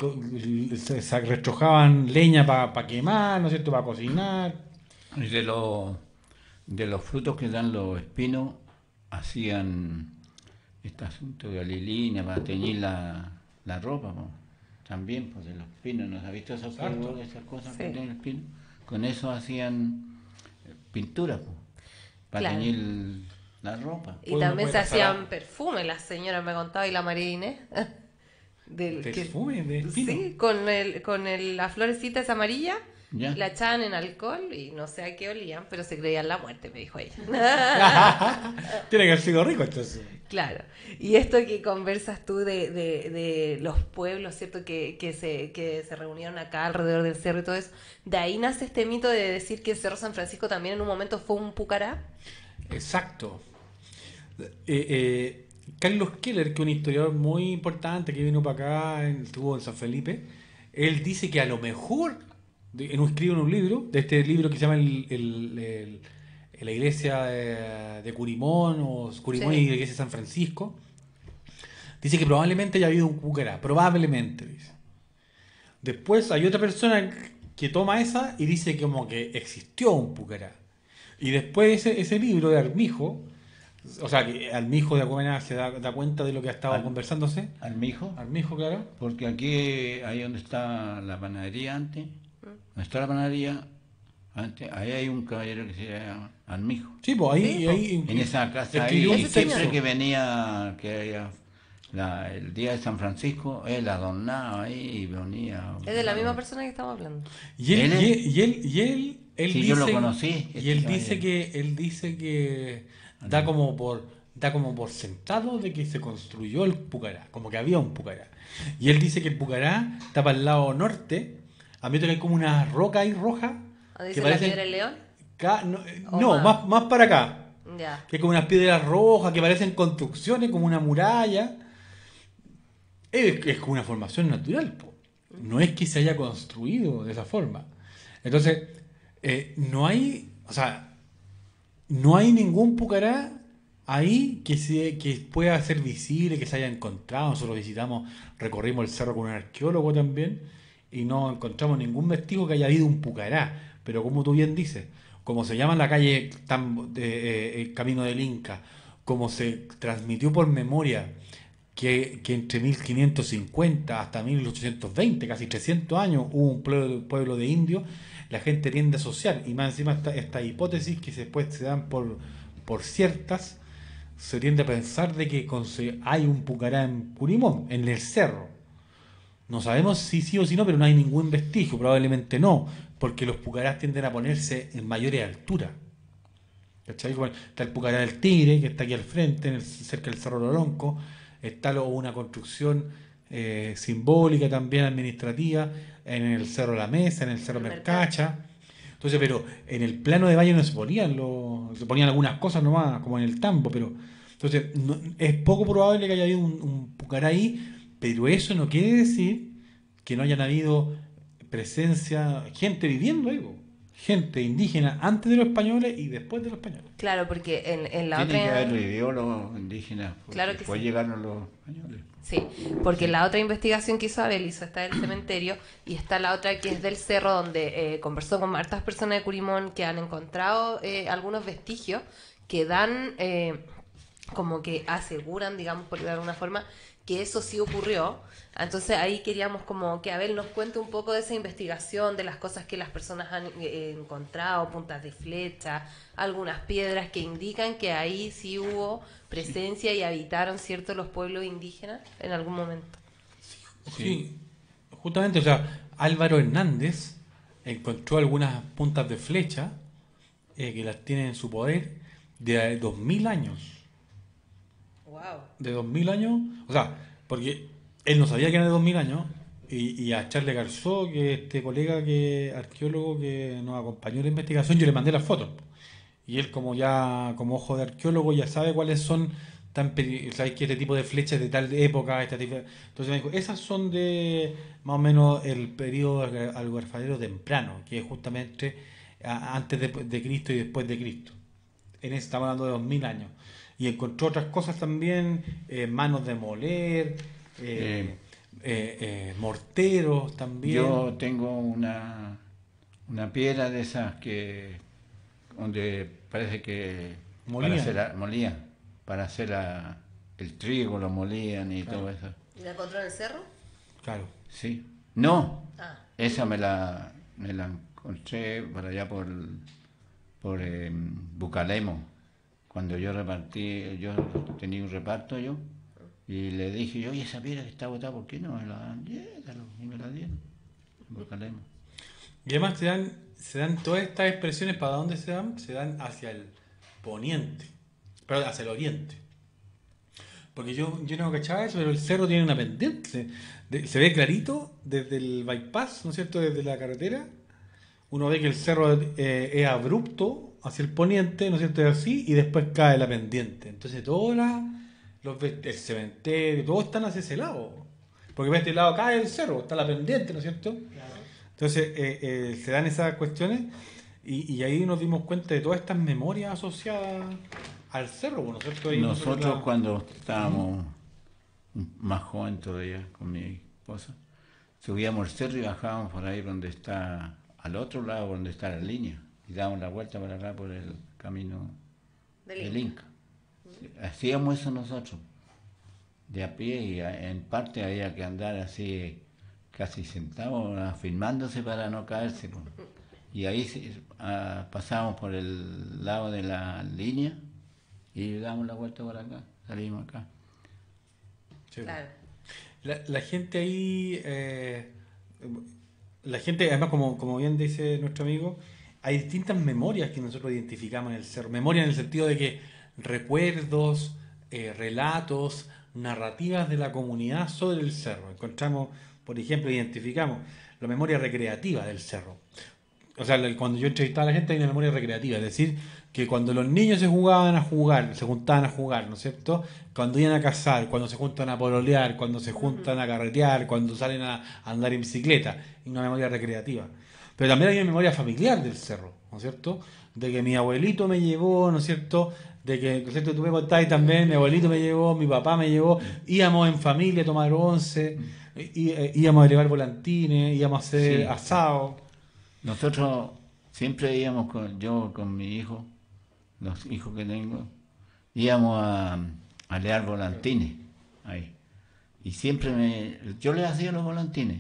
Y se, se restrojaban leña para pa quemar, ¿no es cierto? Para cocinar. Y de, lo, de los frutos que dan los espinos, hacían este asunto de alilina para teñir la, la ropa, ¿no? También, pues de los espinos, ¿no has visto esos polvos, esas cosas sí. que tienen el espino? Con eso hacían pintura, pues, para claro. teñir la ropa. Y también se hacían perfumes, la señora me contaba, y la María Inés. Del, ¿Perfume de espino? Sí, con, el, con el, las florecitas amarillas, ¿ya? La echaban en alcohol y no sé a qué olían, pero se creían la muerte, me dijo ella. Tiene que haber sido rico entonces. Claro. Y esto que conversas tú de, de, de los pueblos, ¿cierto? Que, que, se, que se reunieron acá alrededor del cerro y todo eso. De ahí nace este mito de decir que el Cerro San Francisco también en un momento fue un pucará. Exacto. Eh, eh, Carlos Keller, que es un historiador muy importante que vino para acá, estuvo en San Felipe, él dice que a lo mejor, en un, escribe en un libro, de este libro que se llama el, el, el, el, la iglesia de, de Curimón, o Curimón sí. y la iglesia de San Francisco, dice que probablemente haya habido un pucará, probablemente, dice. Después hay otra persona que toma esa y dice que como que existió un pucará. Y después ese, ese libro de Armijo, o sea, que Armijo de alguna manera se da, da cuenta de lo que ha estado Al, conversándose. ¿Armijo? Armijo, claro. Porque aquí, ahí donde está la panadería antes, donde está la panadería, antes, ahí hay un caballero que se llama Armijo. Sí, pues ahí... Sí, ahí en esa casa ahí, y siempre que venía, que haya, la, el día de San Francisco, él adornaba ahí y venía... Es de la misma persona que estamos hablando. Y él... Y él, y él, y él, él sí, dice, yo lo conocí. Y él dice que... Él dice que... da como por da como por sentado de que se construyó el pucará, como que había un pucará. Y él dice que el pucará está para el lado norte, a mí que hay como una roca ahí roja. ¿Dice la piedra del león? Ca, no, no más? más más para acá. Ya. Que es como unas piedras rojas que parecen construcciones, como una muralla. Es, es como una formación natural, po. No es que se haya construido de esa forma. Entonces, eh, no hay, o sea, no hay ningún pucará ahí que se que pueda ser visible, que se haya encontrado. Nosotros visitamos, recorrimos el cerro con un arqueólogo también y no encontramos ningún vestigio que haya habido un pucará. Pero como tú bien dices, como se llama la calle tan, eh, eh, Camino del Inca, como se transmitió por memoria que, que entre mil quinientos cincuenta hasta mil ochocientos veinte, casi trescientos años, hubo un pueblo, pueblo de indios, la gente tiende a asociar, y más encima esta, esta hipótesis que después se dan por, por ciertas, se tiende a pensar de que con, se, hay un pucará en Curimón, en el cerro. No sabemos si sí o si no, pero no hay ningún vestigio, probablemente no, porque los pucarás tienden a ponerse en mayores alturas. ¿Cachai? Bueno, está el pucará del Tigre, que está aquí al frente, en el, cerca del Cerro Loronco. Está luego una construcción eh, simbólica también administrativa en el Cerro La Mesa, en el Cerro Mercacha. Entonces, pero en el plano de valle no se ponían, los, se ponían algunas cosas nomás, como en el tambo, pero entonces no, es poco probable que haya habido un, un pucará ahí, pero eso no quiere decir que no hayan habido presencia, gente viviendo ahí, gente indígena antes de los españoles y después de los españoles. Claro, porque en, en la Tiene otra... que haber vivido los indígenas, claro que después sí. llegaron los españoles. Sí, porque la otra investigación que hizo Abel hizo está del cementerio y está la otra que es del cerro, donde eh, conversó con hartas personas de Curimón que han encontrado eh, algunos vestigios que dan, eh, como que aseguran, digamos, por de alguna forma, que eso sí ocurrió. Entonces ahí queríamos como que Abel nos cuente un poco de esa investigación, de las cosas que las personas han eh, encontrado, puntas de flecha, algunas piedras que indican que ahí sí hubo presencia y habitaron, ¿cierto?, los pueblos indígenas en algún momento. Sí, justamente, o sea, Álvaro Hernández encontró algunas puntas de flecha eh, que las tiene en su poder de dos mil años. Wow. De dos mil años, o sea, porque él no sabía que era de dos mil años, y, y a Charles Garzó, que este colega que arqueólogo que nos acompañó en la investigación, yo le mandé las fotos. Y él, como ya como ojo de arqueólogo, ya sabe cuáles son tan peri- sabes que este tipo de flechas de tal época, este tipo de- entonces me dijo, esas son de más o menos el periodo algarfadero temprano, que es justamente a- antes de, de Cristo y después de Cristo. En ese estamos hablando de dos mil años. Y encontró otras cosas también, eh, manos de moler, eh, eh, eh, morteros también. Yo tengo una, una piedra de esas que donde parece que Molían. para hacer la, molían, para hacer la, el trigo lo molían y Claro. todo eso. ¿La encontró en el cerro? Claro. Sí. No, Ah. esa me la, me la encontré por allá por, por eh, Bucalemo. Cuando yo repartí, yo tenía un reparto yo, y le dije yo, oye, esa piedra que está botada, ¿por qué no me la dan? Llévalo, y me la dieron. Bucalemo. Y además se dan, se dan todas estas expresiones, ¿para dónde se dan? Se dan hacia el poniente, perdón, hacia el oriente. Porque yo, yo no cachaba eso, pero el cerro tiene una pendiente. Se, de- se ve clarito desde el bypass, ¿no es cierto? Desde la carretera. Uno ve que el cerro eh, es abrupto hacia el poniente, ¿no es cierto? Es así, y después cae la pendiente. Entonces, todos la, los, ve- el cementerio, todos están hacia ese lado. Porque para este lado cae el cerro, está la pendiente, ¿no es cierto? Entonces, eh, eh, se dan esas cuestiones y, y ahí nos dimos cuenta de todas estas memorias asociadas al cerro, ¿no es cierto? Ahí Nosotros la- cuando estábamos más joven todavía con mi esposa, subíamos el cerro y bajábamos por ahí donde está, al otro lado donde está la línea, y dábamos la vuelta para acá por el camino Del del Inca. Inca. Hacíamos eso nosotros, de a pie, y a- en parte había que andar así casi sentado, afirmándose para no caerse. Pues. Y ahí sí, ah, pasábamos por el lado de la línea y dábamos la vuelta por acá, salimos acá. Sí. Claro. La, la gente ahí, eh, la gente, además, como, como bien dice nuestro amigo, hay distintas memorias que nosotros identificamos en el cerro. Memoria en el sentido de que recuerdos, eh, relatos, narrativas de la comunidad sobre el cerro. Encontramos, por ejemplo, identificamos la memoria recreativa del cerro. O sea, cuando yo entrevistaba a la gente hay una memoria recreativa, es decir, que cuando los niños se jugaban a jugar, se juntaban a jugar, ¿no es cierto? Cuando iban a cazar, cuando se juntan a pololear, cuando se juntan a carretear, cuando salen a andar en bicicleta, y una memoria recreativa. Pero también hay una memoria familiar del cerro, ¿no es cierto? De que mi abuelito me llevó, ¿no es cierto?, de que, por cierto, tú me contabas también, mi abuelito me llevó, mi papá me llevó, íbamos en familia a tomar once, í- eh, íbamos a llevar volantines, íbamos a hacer Sí. asado. Nosotros siempre íbamos con, yo con mi hijo, los hijos que tengo, íbamos a, a leer volantines ahí. Y siempre me, yo le hacía los volantines.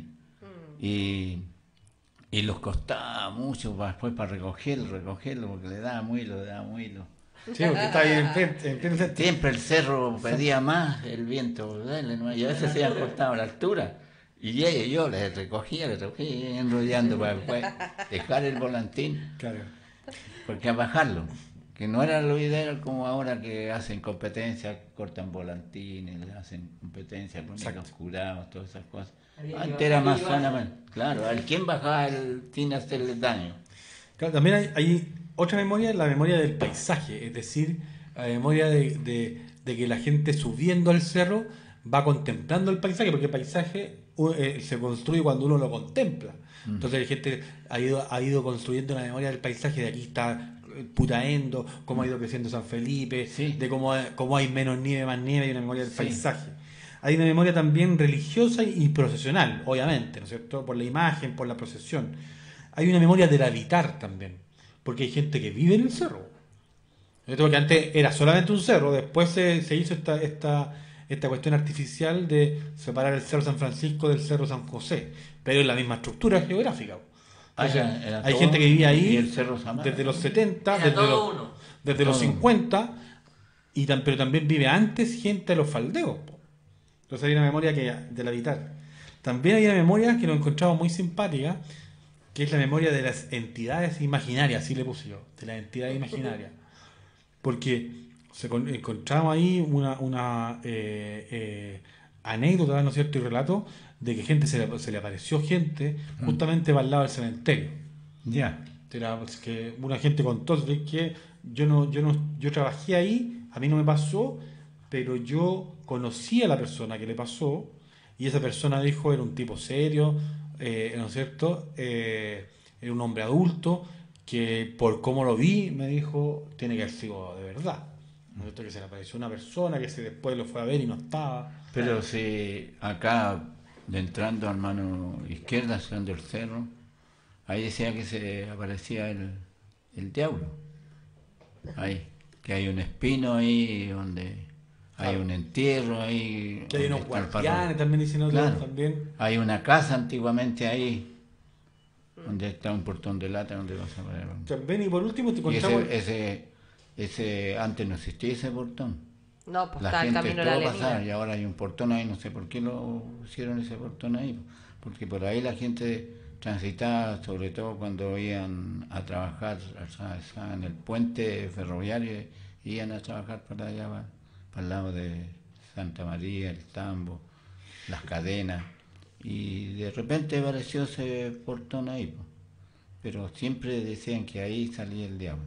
Y, y los costaba mucho para, después para recogerlo, recogerlo, porque le daba muilo, le daba muilo. Sí, porque está ahí en frente, en pleno centro. Siempre el cerro pedía más, el viento, dale, ¿no? Y a veces se habían cortado a la altura. Y yo, yo le recogía, le recogía, enrollando para después dejar el volantín. Claro. Porque a bajarlo, que no era lo ideal como ahora que hacen competencias, cortan volantines, hacen competencias, ponen los curados, todas esas cosas. Había que Antes bajar era y más bajar. sanamente. Claro, al quien bajaba el, sin hacerle daño. Claro, también hay, hay otra memoria, la memoria del paisaje, es decir, la memoria de, de, de que la gente subiendo al cerro va contemplando el paisaje, porque el paisaje eh, se construye cuando uno lo contempla. Mm. Entonces la gente ha ido, ha ido construyendo la memoria del paisaje, de aquí está eh, Putaendo, cómo ha ido creciendo San Felipe, de cómo, cómo hay menos nieve, más nieve, hay una memoria del Sí. paisaje. Hay una memoria también religiosa y procesional, obviamente, ¿no es cierto? Por la imagen, por la procesión. Hay una memoria del habitar también, porque hay gente que vive en el cerro. ¿No es cierto? Porque antes era solamente un cerro, después se, se hizo esta, esta, esta cuestión artificial de separar el Cerro San Francisco del Cerro San José, pero es la misma estructura geográfica. Ah, Entonces, era- era hay todo- gente que vivía ahí y el Cerro Samara. desde los setenta, Era desde todo los, uno. desde los Todo. cincuenta, y tam- pero también vive antes gente de los faldeos. Po. Entonces hay una memoria que del habitar. También hay una memoria que nos encontramos muy simpática, que es la memoria de las entidades imaginarias, así le puse yo, de las entidades imaginarias. Porque se con- encontramos ahí una, una eh, eh, anécdota, ¿no es cierto?, y relato de que gente se le, se le apareció gente justamente para el lado del cementerio. Ya. Era, pues, que una gente contó que yo no, yo no, yo trabajé ahí, a mí no me pasó, pero yo conocí a la persona que le pasó, y esa persona dijo era un tipo serio, eh, ¿no es cierto? Eh, era un hombre adulto que por cómo lo vi me dijo tiene que haber sido de verdad. ¿No es cierto? Que se le apareció una persona que se después lo fue a ver y no estaba. Pero si acá, de entrando a mano izquierda, haciendo el cerro, ahí decía que se aparecía el, el diablo. Ahí, que hay un espino ahí donde hay Claro. un entierro ahí. Que hay donde unos está el guardianes, parroquio. también dicen otros, Claro. también. Hay una casa antiguamente ahí, donde está un portón de lata donde vas a parar. También, y por último te Y contamos... ese, ese, ese, antes no existía ese portón. No, pues La está el gente camino de la todo pasaba, Leñina. y ahora hay un portón ahí, no sé por qué lo hicieron ese portón ahí, porque por ahí la gente transitaba, sobre todo cuando iban a trabajar, o sea, o sea, en el puente ferroviario, iban a trabajar para allá, para, para el lado de Santa María, el Tambo, las Cadenas, y de repente apareció ese portón ahí, po. Pero siempre decían que ahí salía el diablo.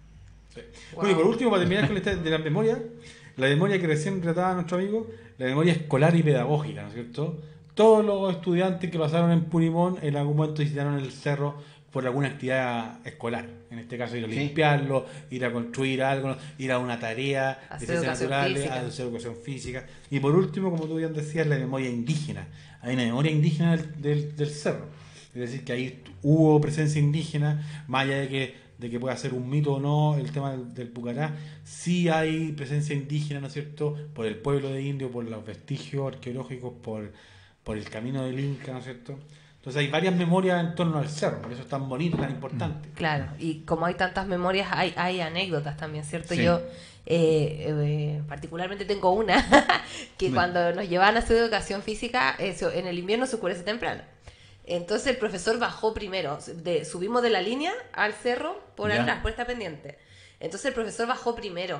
Bueno, y por último, para terminar con esta de la memoria, la memoria que recién trataba nuestro amigo, la memoria escolar y pedagógica, ¿no es cierto? Todos los estudiantes que pasaron en Purimón en algún momento visitaron el cerro por alguna actividad escolar. En este caso, ir a Sí. limpiarlo, ir a construir algo, ir a una tarea de Hacer ciencias educación naturales, física. a hacer educación física. Y por último, como tú bien decías, la memoria indígena. Hay una memoria indígena del, del, del cerro. Es decir, que ahí hubo presencia indígena, más allá de que de que pueda ser un mito o no el tema del, del Pucará, sí hay presencia indígena, ¿no es cierto?, por el pueblo de indio, por los vestigios arqueológicos, por, por el camino del Inca, ¿no es cierto? Entonces hay varias memorias en torno al cerro, por eso es tan bonito, tan importante. Claro, y como hay tantas memorias, hay, hay anécdotas también, ¿cierto? Sí. Yo eh, eh, particularmente tengo una que Bueno. cuando nos llevaban a hacer educación física, eso, en el invierno se oscurece temprano. Entonces el profesor bajó primero, de, subimos de la línea al cerro por Ya. atrás, por esta pendiente. Entonces el profesor bajó primero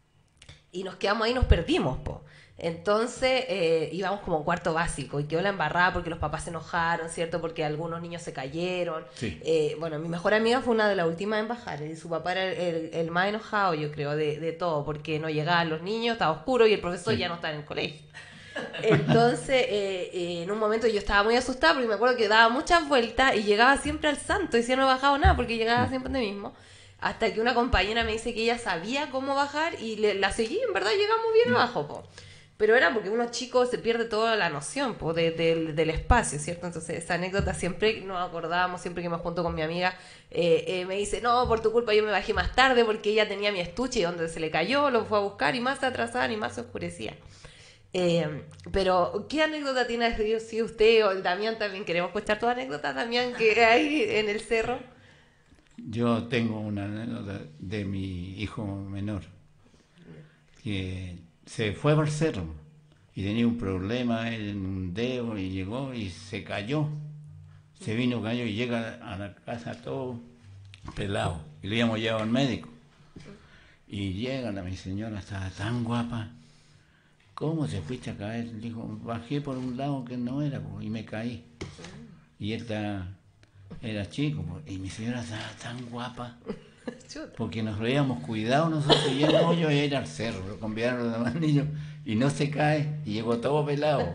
y nos quedamos ahí y nos perdimos, po. Entonces eh, íbamos como en cuarto básico y quedó la embarrada porque los papás se enojaron, ¿cierto? Porque algunos niños se cayeron. Sí. Eh, bueno, mi mejor amiga fue una de las últimas en bajar y su papá era el, el- el más enojado, yo creo, de, de todo, porque no llegaban los niños, estaba oscuro y el profesor Sí. ya no estaba en el colegio. Entonces, eh, eh, en un momento yo estaba muy asustada porque me acuerdo que daba muchas vueltas y llegaba siempre al santo y si no bajaba nada porque llegaba siempre donde mismo. Hasta que una compañera me dice que ella sabía cómo bajar y le, la seguí, en verdad llegamos bien abajo, po. Pero era porque uno chico se pierde toda la noción po, de, de, del espacio, ¿cierto? Entonces esa anécdota siempre nos acordábamos, siempre que me junto con mi amiga, eh, eh, me dice, no, por tu culpa yo me bajé más tarde porque ella tenía mi estuche y donde se le cayó, lo fue a buscar y más se atrasaban y más se oscurecía. Eh, pero, ¿qué anécdota tiene si usted o el Damián también? Queremos escuchar tu anécdota, Damián, que hay en el cerro. Yo tengo una anécdota de mi hijo menor, que se fue al cerro y tenía un problema en un dedo y llegó y se cayó. Se vino, cayó y llega a la casa todo pelado. Y lo habíamos llevado al médico. Y llega la mi señora, estaba tan guapa. ¿Cómo se fuiste a caer? Dijo, bajé por un lado que no era pues, y me caí. Y él ta, era chico pues, y mi señora estaba tan guapa. Porque nos lo habíamos cuidado nosotros y él no, yo iba a ir al cerro, lo convidaron los demás niños y no se cae y llegó todo pelado.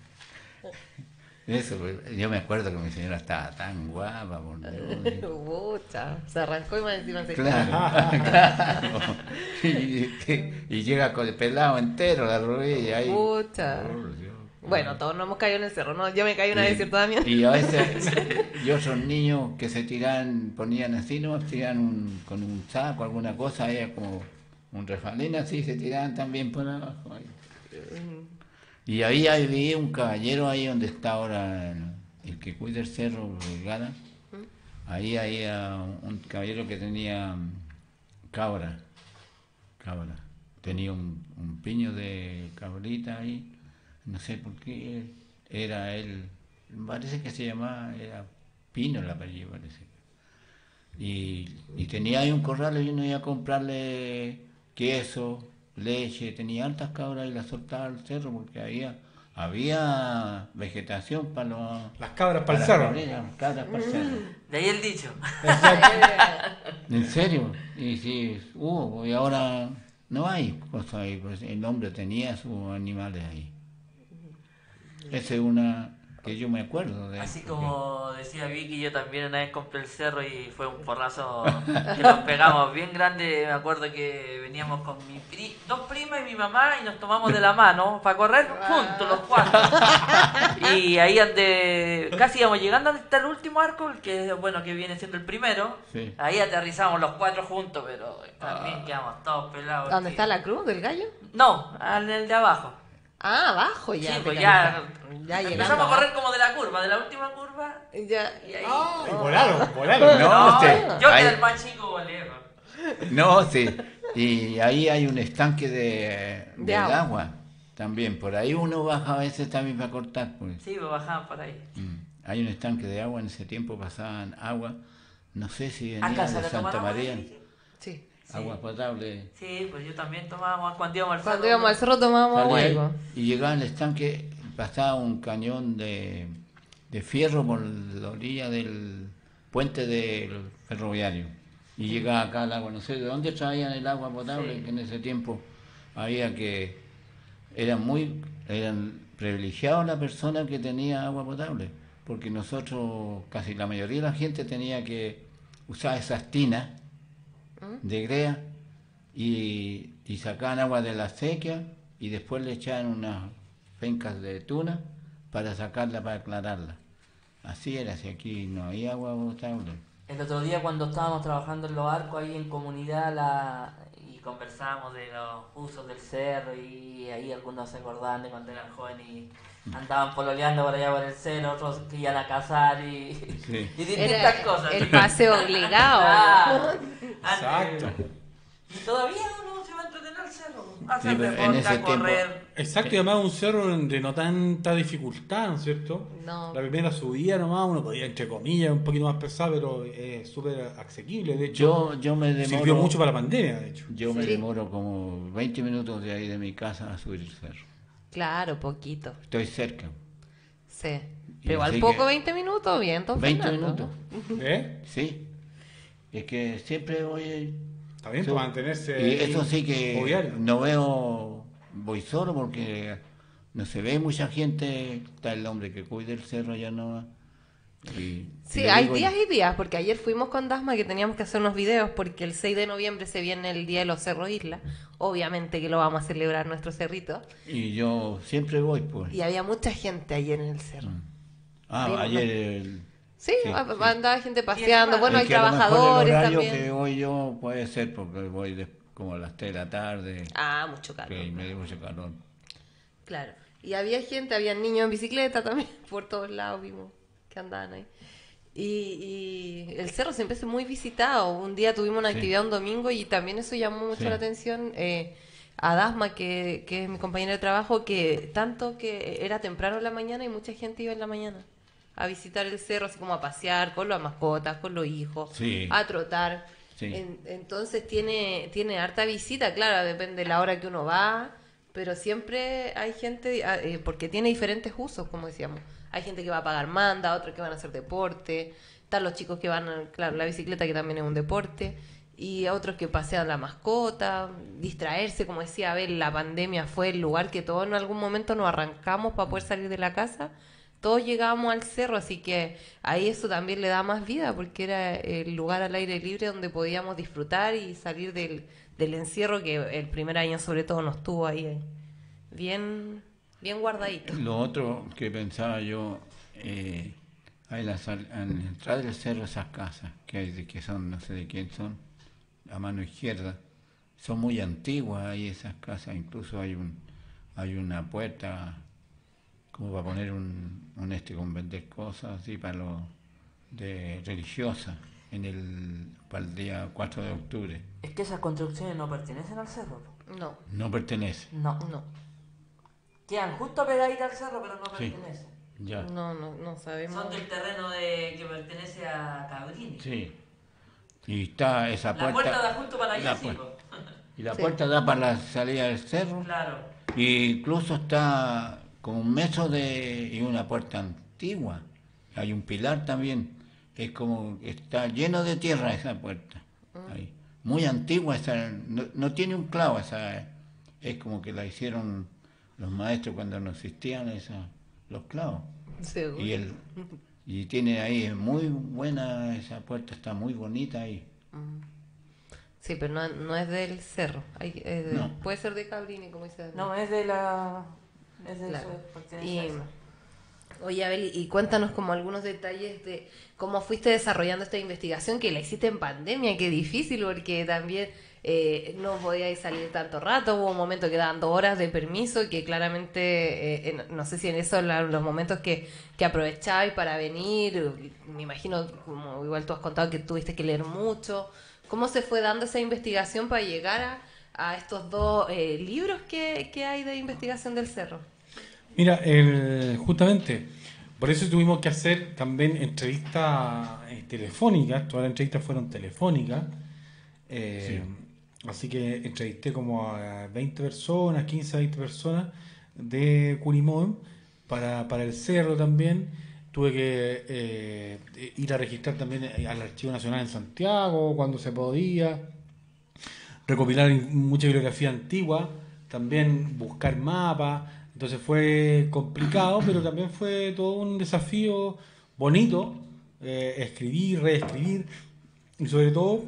Eso, yo me acuerdo que mi señora estaba tan guapa, por Dios. Pucha, se arrancó y más encima se Claro, claro. Y, y, y llega con el pelado entero, la rodilla ahí. Pucha. Bueno, todos nos hemos caído en el cerro, ¿no? Yo me caí una y, vez, ¿cierto, Damián? Y a veces, y otros niños que se tiran, ponían así, ¿no? Tiran un, con un saco, alguna cosa, ahí como un refalín así, se tiraban también por abajo. Ahí. Y ahí había un caballero ahí donde está ahora el, el que cuida el cerro, Vergara. Ahí había un caballero que tenía cabra, cabra. Tenía un, un piño de cabrita ahí, no sé por qué, era él, parece que se llamaba, era Pino el apellido, parece. Y, y tenía ahí un corral y uno iba a comprarle queso, leche, tenía altas cabras y las soltaba al cerro porque había, había vegetación para los... Las cabras para el cerro. Las cabras para el cerro. De ahí el dicho. ¿En serio? Y sí, hubo, y ahora no hay cosas ahí, pues el hombre tenía sus animales ahí. Esa es una que yo me acuerdo de. Así como decía Vicky, yo también una vez compré el cerro y fue un porrazo que nos pegamos bien grande. Me acuerdo que veníamos con mi pri dos primas y mi mamá y nos tomamos de la mano para correr juntos los cuatro. Y ahí ande, casi íbamos llegando hasta el último arco, el que bueno que viene siendo el primero. Sí. Ahí aterrizamos los cuatro juntos, pero también ah. quedamos todos pelados. ¿Dónde tío. está la cruz del gallo? No, en el de abajo. Ah, abajo ya. Sí, pues ya, ya empezamos a correr como de la curva, de la última curva. Ya. Y ahí. Oh, y volaron, volaron. No, no sí. yo que Ahí, era el más chico volé. no, sí. Y ahí hay un estanque de, De del agua. agua. También. Por ahí uno baja a veces también para cortar. Pues. Sí, pues bajaban por ahí. Mm. Hay un estanque de agua, en ese tiempo pasaban agua. No sé si venía ¿Alcanza de a tomar Santa agua? María. Sí. Agua potable. Sí, pues yo también tomábamos cuando íbamos al Cuando cerro. íbamos al cerro tomábamos agua. Salía y llegaba al estanque, pasaba un cañón de, de fierro por la orilla del puente del ferroviario. Y llegaba acá el agua, no sé de dónde traían el agua potable, sí. Que en ese tiempo había que... Eran muy... eran privilegiados las personas que tenía agua potable, porque nosotros, casi la mayoría de la gente tenía que usar esas tinas de grea y, y sacaban agua de la sequía y después le echaban unas pencas de tuna para sacarla, para aclararla. Así era, si aquí no había agua potable. El otro día cuando estábamos trabajando en los arcos ahí en comunidad la... y conversábamos de los usos del cerro y ahí algunos se acordaban de cuando eran jóvenes y andaban pololeando por allá por el cerro, otros que iban a cazar y, sí. y distintas Era cosas. el paseo obligado. Ah, Exacto. Y todavía uno se va a entretener al cerro, a hacer Sí, pero en deporte, ese a correr. tiempo- Exacto, y además un cerro de no tanta dificultad, ¿no es cierto? No. La primera subida nomás, uno podía, entre comillas, un poquito más pesado, pero es súper asequible. De hecho, Yo, yo me demoro... sirvió mucho para la pandemia, de hecho. Yo me Sí. demoro como veinte minutos de ahí de mi casa a subir el cerro. Claro, poquito. Estoy cerca. Sí. Y Pero igual así poco, que- veinte minutos, bien, don veinte Fernando. minutos. ¿Eh? Sí. Es que siempre voy... Está bien, Sí. para mantenerse. Y ahí eso sí que jovial. no veo, voy solo porque no se ve mucha gente, está el hombre que cuida el cerro ya no. Y Sí, Le hay digo días yo. y días, porque ayer fuimos con Dasma que teníamos que hacer unos videos porque el seis de noviembre se viene el Día de los Cerros Isla. Obviamente que lo vamos a celebrar nuestro cerrito. Y yo siempre voy, pues. Y había mucha gente ayer en el cerro. Ah, Vimos ayer... a- el- Sí, andaba gente paseando. Bueno, Es hay que a lo mejor trabajadores el horario también. que voy yo puede ser porque voy de- como a las tres de la tarde. Ah, mucho calor. Que me dio mucho calor. Claro. Y había gente, había niños en bicicleta también, por todos lados vimos que andaban ahí. Y, y el cerro siempre es muy visitado. Un día tuvimos una Sí. actividad un domingo y también eso llamó mucho Sí. la atención. Eh, a Dasma, que, que es mi compañera de trabajo, que tanto que era temprano en la mañana y mucha gente iba en la mañana a visitar el cerro, así como a pasear con las mascotas, con los hijos, Sí. a trotar. Sí. En- entonces tiene, tiene harta visita, claro, depende de la hora que uno va, pero siempre hay gente, ah, eh, porque tiene diferentes usos, como decíamos. Hay gente que va a pagar manda, otros que van a hacer deporte, están los chicos que van, a- claro, la bicicleta que también es un deporte, y otros que pasean la mascota, distraerse, como decía Abel, la pandemia fue el lugar que todos en algún momento nos arrancamos para poder salir de la casa, todos llegábamos al cerro, así que ahí eso también le da más vida, porque era el lugar al aire libre donde podíamos disfrutar y salir del, del encierro que el primer año sobre todo nos tuvo ahí eh, bien, bien guardadito. Lo otro que pensaba yo, eh, hay las, al- en la entrada del cerro esas casas, que hay de que son, no sé de quién son, a mano izquierda, son muy antiguas ahí esas casas, incluso hay un hay una puerta como para poner un, un este con vender cosas así para los de religiosas en el para el día cuatro de octubre. Es que esas construcciones no pertenecen al cerro. No. No pertenece. No. No. Quedan justo pegaditas al cerro, pero no Sí. pertenecen. Ya. No, no, no sabemos. Son del terreno de que pertenece a Cabrini. Sí. Y está esa La puerta. puerta da justo para allá, la sí, puer- po. Y la Sí. puerta da para la salida del cerro. Claro. Y incluso está como un metro de. Y una puerta antigua. Hay un pilar también. Es como. Está lleno de tierra esa puerta. Ahí. Muy antigua esa. No, no tiene un clavo esa. Es como que la hicieron los maestros cuando no existían esa, los clavos. Seguro. Y el. Y tiene ahí, es muy buena esa puerta, está muy bonita ahí. Mm. Sí, pero no, no es del cerro. Hay, es de- No. Puede ser de Cabrini, como dice. Daniel. No, es de la... Es de Claro. eso, pertenece Y, a eso. oye, Abel, y cuéntanos como algunos detalles de cómo fuiste desarrollando esta investigación, que la hiciste en pandemia, qué difícil, porque también eh, no podíais salir tanto rato, hubo un momento que daban dos horas de permiso, que claramente, eh, en- no sé si en esos la- los momentos que, que aprovechabais para venir, me imagino, como igual tú has contado que tuviste que leer mucho, ¿cómo se fue dando esa investigación para llegar a, a estos dos eh, libros que, que hay de investigación del cerro? Mira, el- justamente, por eso tuvimos que hacer también entrevistas eh, telefónicas, todas las entrevistas fueron telefónicas, eh, así que entrevisté como a veinte personas, quince a veinte personas de Curimón para, para el cerro también. Tuve que eh, ir a registrar también al Archivo Nacional en Santiago cuando se podía, recopilar mucha bibliografía antigua, también buscar mapas. Entonces fue complicado, pero también fue todo un desafío bonito, eh, escribir, reescribir, y sobre todo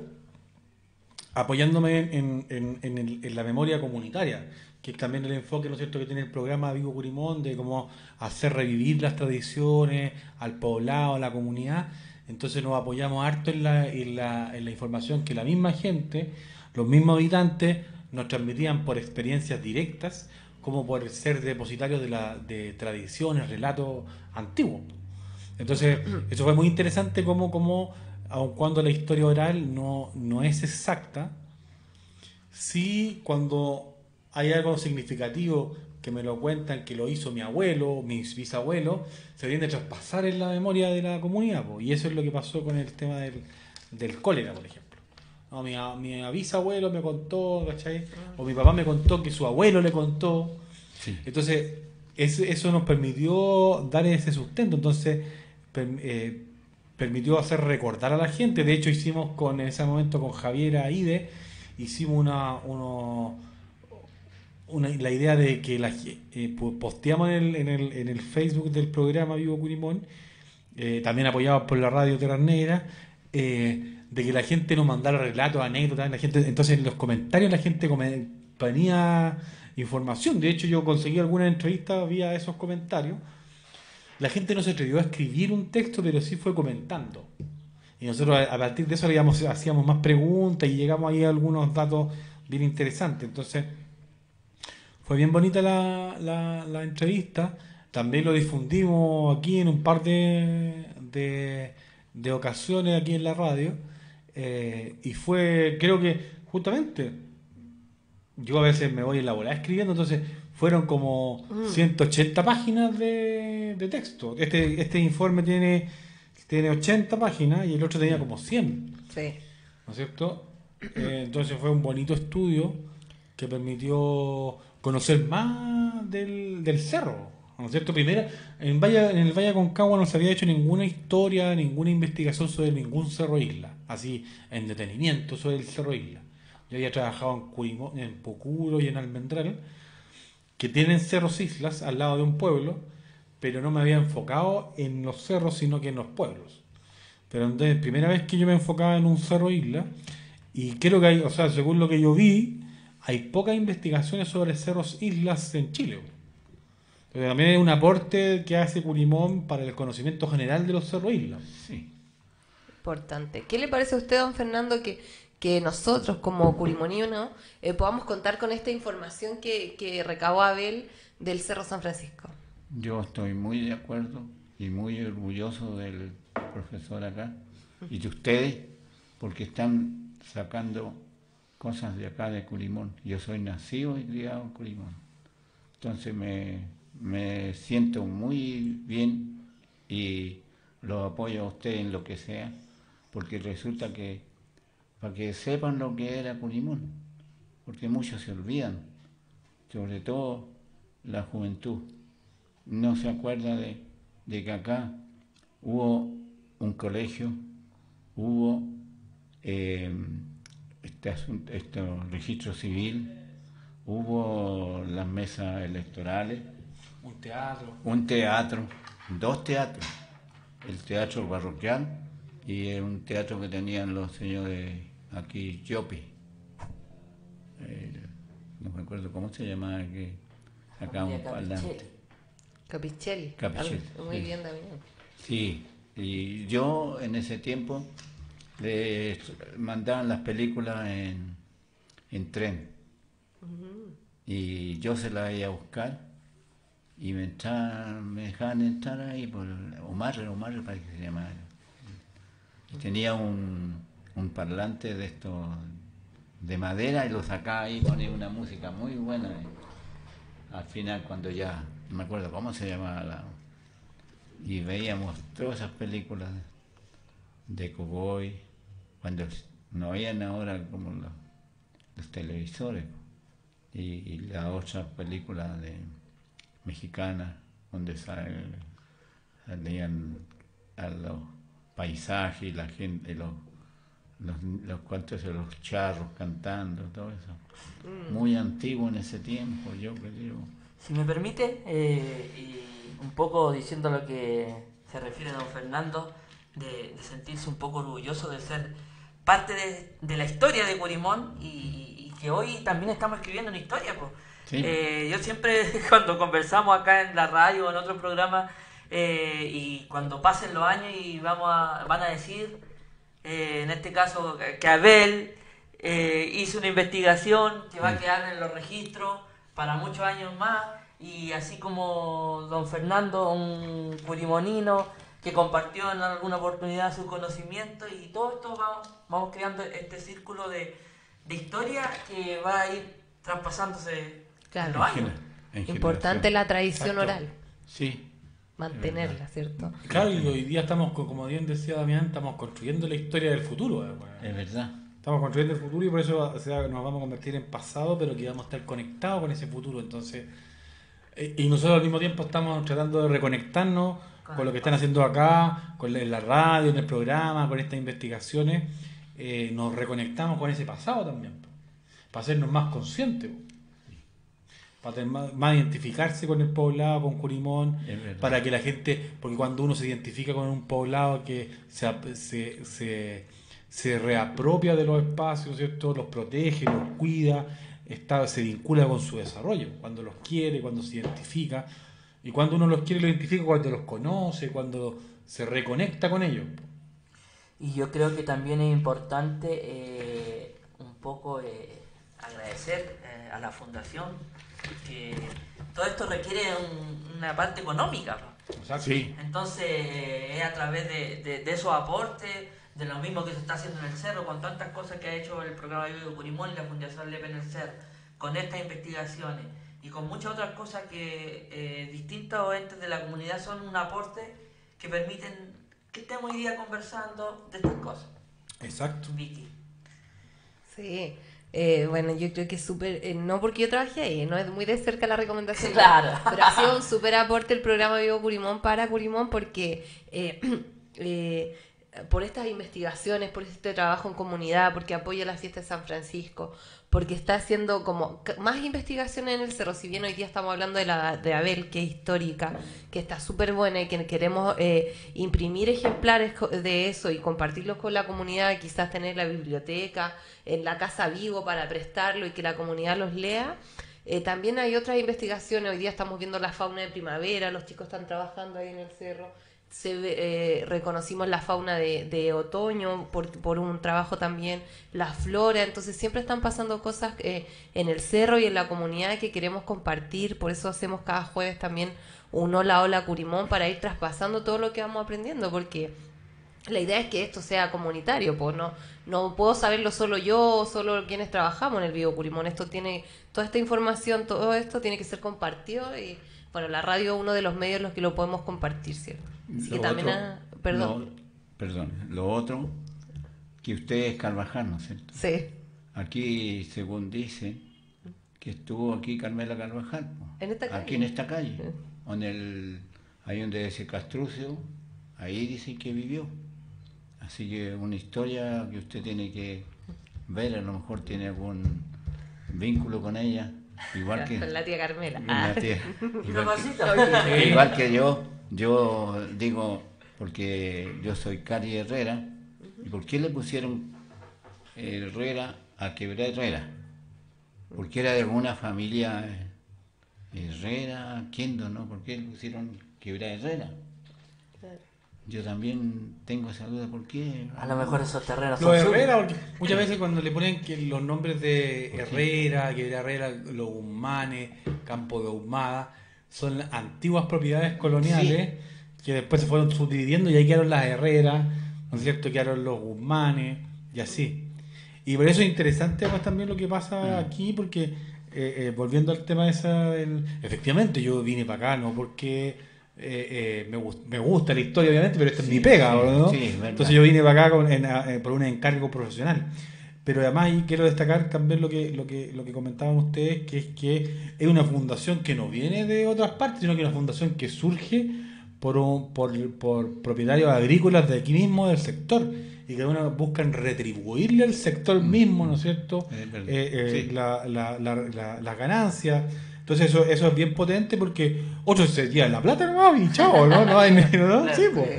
apoyándome en, en- en el- en la memoria comunitaria, que es también el enfoque, ¿no es cierto?, que tiene el programa Vivo Curimón, de cómo hacer revivir las tradiciones al poblado, a la comunidad. Entonces nos apoyamos harto en la, en la, en la información que la misma gente, los mismos habitantes, nos transmitían por experiencias directas, como por ser depositarios de, la, de tradiciones, relatos antiguos. Entonces, eso fue muy interesante como, como aun cuando la historia oral no, no es exacta, sí cuando hay algo significativo que me lo cuentan, que lo hizo mi abuelo, mis bisabuelos, se viene a traspasar en la memoria de la comunidad, po. Y eso es lo que pasó con el tema del, del cólera, por ejemplo. No, mi, a- mi bisabuelo me contó, ¿cachai? O mi papá me contó que su abuelo le contó. Entonces, es- eso nos permitió dar ese sustento. Entonces, per- eh, permitió hacer recordar a la gente. De hecho, hicimos con en ese momento con Javier Aide, hicimos una, uno, una la idea de que la, ge- eh, po- posteamos en el, en, el, en el Facebook del programa Vivo Curimón eh, también apoyados por la radio Tierras Negras, eh, de que la gente nos mandara relatos, anécdotas, la gente, entonces en los comentarios la gente come, ponía información. De hecho, yo conseguí algunas entrevistas vía esos comentarios. La gente no se atrevió a escribir un texto, pero sí fue comentando. Y nosotros a partir de eso digamos, hacíamos más preguntas y llegamos ahí a algunos datos bien interesantes. Entonces, fue bien bonita la, la, la entrevista. También lo difundimos aquí en un par de, de, de ocasiones aquí en la radio. Eh, y fue, creo que justamente, yo a veces me voy en la bola escribiendo, entonces fueron como mm. ciento ochenta páginas de, de texto. Este, este informe tiene, tiene ochenta páginas y el otro tenía como cien. Sí. ¿No es cierto? Eh, entonces fue un bonito estudio que permitió conocer más del, del cerro. ¿No es cierto? Primero, en, Valle, en el Valle Aconcagua no se había hecho ninguna historia, ninguna investigación sobre ningún cerro isla, así en detenimiento sobre el cerro isla. Yo había trabajado en, Curimón, en Pucuro y en Almendral, que tienen cerros islas al lado de un pueblo, pero no me había enfocado en los cerros, sino que en los pueblos. Pero entonces, primera vez que yo me enfocaba en un cerro isla, y creo que hay, o sea, según lo que yo vi, hay pocas investigaciones sobre cerros islas en Chile. Pero también hay un aporte que hace Curimón para el conocimiento general de los cerros islas. Sí. Importante. ¿Qué le parece a usted, don Fernando, que, que nosotros como curimoninos eh, podamos contar con esta información que, que recabó Abel del Cerro San Francisco? Yo estoy muy de acuerdo y muy orgulloso del profesor acá y de ustedes, porque están sacando cosas de acá de Curimón. Yo soy nacido y criado en Curimón. Entonces me... me siento muy bien y los apoyo a ustedes en lo que sea, porque resulta que, para que sepan lo que era Curimón, porque muchos se olvidan, sobre todo la juventud, no se acuerda de, de que acá hubo un colegio, hubo eh, este, asunto, este registro civil, hubo las mesas electorales, Un teatro. Un teatro, dos teatros. El teatro parroquial y un teatro que tenían los señores aquí, Yopi. Eh, no me acuerdo cómo se llamaba, que sacábamos para adelante. Capichelli. Capichelli. Muy sí. bien, Damián. Sí, y yo en ese tiempo le mandaban las películas en, en tren. Uh-huh. Y yo se las iba a buscar. Y me, entraban, me dejaban entrar ahí por Omar, Omar parece que se llamaba. Y tenía un, un parlante de estos de madera y lo sacaba ahí y ponía una música muy buena. Y al final cuando ya, no me acuerdo cómo se llamaba la... Y veíamos todas esas películas de cowboy, cuando no habían ahora como los, los televisores. Y, y las otras películas de mexicanas, donde salían a los paisajes y la gente, los, los, los cuantos de los charros cantando, todo eso. Mm. Muy antiguo en ese tiempo, yo creo. Si me permite, eh, y un poco diciendo lo que se refiere a don Fernando, de, de sentirse un poco orgulloso de ser parte de, de la historia de Curimón y, y que hoy también estamos escribiendo una historia, pues. Sí. Eh, yo siempre cuando conversamos acá en la radio o en otro programa eh, y cuando pasen los años y vamos a, van a decir eh, en este caso que Abel eh, hizo una investigación que va a quedar en los registros para muchos años más, y así como don Fernando, un curimonino que compartió en alguna oportunidad su conocimiento, y todo esto vamos, vamos creando este círculo de, de historia que va a ir traspasándose. Claro, los años. Importante la tradición Exacto. oral. Sí. Mantenerla, ¿cierto? Claro, y hoy día estamos, como bien decía Damián, estamos construyendo la historia del futuro. ¿Eh? Es verdad. Estamos construyendo el futuro y por eso o sea, nos vamos a convertir en pasado, pero que vamos a estar conectados con ese futuro. Entonces, eh, y nosotros al mismo tiempo estamos tratando de reconectarnos con, con lo que están haciendo acá, con la, en la radio, en el programa, con estas investigaciones. Eh, nos reconectamos con ese pasado también, para hacernos más conscientes. para tener más, más identificarse con el poblado, con Curimón, para que la gente, porque cuando uno se identifica con un poblado que se, se, se, se reapropia de los espacios, ¿cierto? Los protege, los cuida, está, se vincula con su desarrollo, cuando los quiere, cuando se identifica, y cuando uno los quiere lo identifica cuando los conoce, cuando se reconecta con ellos. Y yo creo que también es importante eh, un poco eh, agradecer eh, a la fundación, que todo esto requiere un, una parte económica. Exacto. Sí. Entonces eh, es a través de, de, de esos aportes, de lo mismo que se está haciendo en el Cerro, con tantas cosas que ha hecho el programa de Vivo Curimón y la Fundación Lepe en el Cerro, con estas investigaciones y con muchas otras cosas que eh, distintos entes de la comunidad son un aporte que permiten que estemos hoy día conversando de estas cosas. Exacto. Vicky. Sí. Eh, bueno, yo creo que es súper, eh, no porque yo trabajé ahí, no es muy de cerca la recomendación, claro, pero ha sido un súper aporte el programa Vivo Curimón para Curimón porque eh, eh, por estas investigaciones, por este trabajo en comunidad, porque apoya la fiesta de San Francisco, porque está haciendo como más investigaciones en el Cerro. Si bien hoy día estamos hablando de la de Abel, que es histórica, que está súper buena y que queremos eh, imprimir ejemplares de eso y compartirlos con la comunidad, quizás tener la biblioteca en la Casa Vigo para prestarlo y que la comunidad los lea. Eh, también hay otras investigaciones. Hoy día estamos viendo la fauna de primavera, los chicos están trabajando ahí en el cerro. Se ve, eh, reconocimos la fauna de, de otoño por, por un trabajo también, la flora. Entonces siempre están pasando cosas eh, en el cerro y en la comunidad que queremos compartir. Por eso hacemos cada jueves también un Hola Hola Curimón, para ir traspasando todo lo que vamos aprendiendo, porque la idea es que esto sea comunitario, pues no, no puedo saberlo solo yo o solo quienes trabajamos en el Vivo Curimón. Esto tiene, toda esta información, todo esto tiene que ser compartido y bueno, la radio es uno de los medios en los que lo podemos compartir, ¿cierto? Sí, también otro, a, perdón. Lo, perdón, lo otro, que usted es Carvajal, ¿no es cierto? Sí. Aquí, según dice, que estuvo aquí Carmela Carvajal. ¿En esta calle? Aquí en esta calle. Sí. En el, ahí donde dice Castrucio, ahí dice que vivió. Así que una historia que usted tiene que ver, a lo mejor tiene algún vínculo con ella. Igual que con la tía Carmela. La tía, igual, que, igual que yo, yo digo, porque yo soy Cari Herrera, ¿y por qué le pusieron Herrera a Quebrada Herrera? Porque era de alguna familia Herrera, Quendo, ¿no? ¿Por qué le pusieron Quebrada Herrera? Yo también tengo esa duda, ¿por qué? A lo mejor esos terrenos los son Herrera, porque muchas veces cuando le ponen que los nombres de Herrera, que era Herrera, los Guzmanes, Campo de Ahumada, son antiguas propiedades coloniales, sí, que después se fueron subdividiendo y ahí quedaron las Herreras, ¿no es cierto? Quedaron los Guzmanes y así. Y por eso es interesante pues, también lo que pasa mm. aquí, porque eh, eh, volviendo al tema esa del... Efectivamente, yo vine para acá, no porque... Eh, eh, me, gust me gusta la historia obviamente, pero esta sí, es mi pega, ¿no? Sí, entonces yo vine para acá con, en, en, por un encargo profesional, pero además y quiero destacar también lo que, lo que lo que comentaban ustedes, que es que es una fundación que no viene de otras partes, sino que es una fundación que surge por, un, por, por propietarios agrícolas de aquí mismo del sector y que uno buscan retribuirle al sector mismo, ¿no es cierto? Eh, eh, sí. la, la, la, la, las ganancias. Entonces eso, eso es bien potente porque otros se llevan la plata nomás y chao, ¿no? No hay dinero, ¿no? Sí, pues.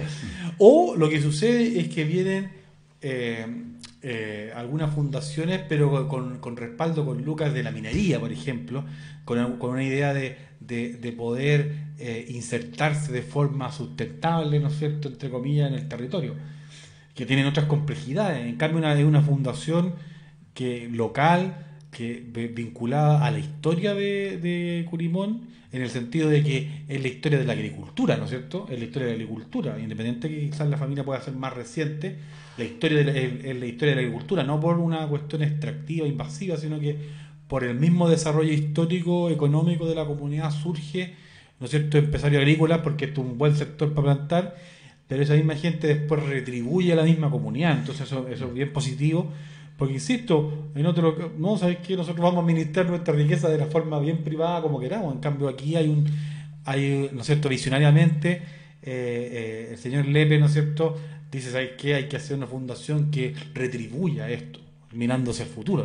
O lo que sucede es que vienen eh, eh, algunas fundaciones, pero con, con respaldo con lucas de la minería, por ejemplo, con, con una idea de, de, de poder eh, insertarse de forma sustentable, ¿no es cierto?, entre comillas, en el territorio, que tienen otras complejidades. En cambio, una, es una fundación que local, que vinculada a la historia de, de Curimón, en el sentido de que es la historia de la agricultura, ¿no es cierto? Es la historia de la agricultura, independiente que quizás la familia pueda ser más reciente, la historia de la, es, es la historia de la agricultura, no por una cuestión extractiva, invasiva, sino que por el mismo desarrollo histórico, económico de la comunidad surge, ¿no es cierto?, empresario agrícola, porque es un buen sector para plantar, pero esa misma gente después retribuye a la misma comunidad, entonces eso, eso es bien positivo. Porque insisto, en otro, no, ¿sabes qué? Nosotros vamos a administrar nuestra riqueza de la forma bien privada como queramos. En cambio aquí hay un, hay, ¿no es cierto?, visionariamente, eh, eh, el señor Lepe, ¿no es cierto?, dice, ¿sabes qué? Hay que hacer una fundación que retribuya esto, mirándose al futuro también.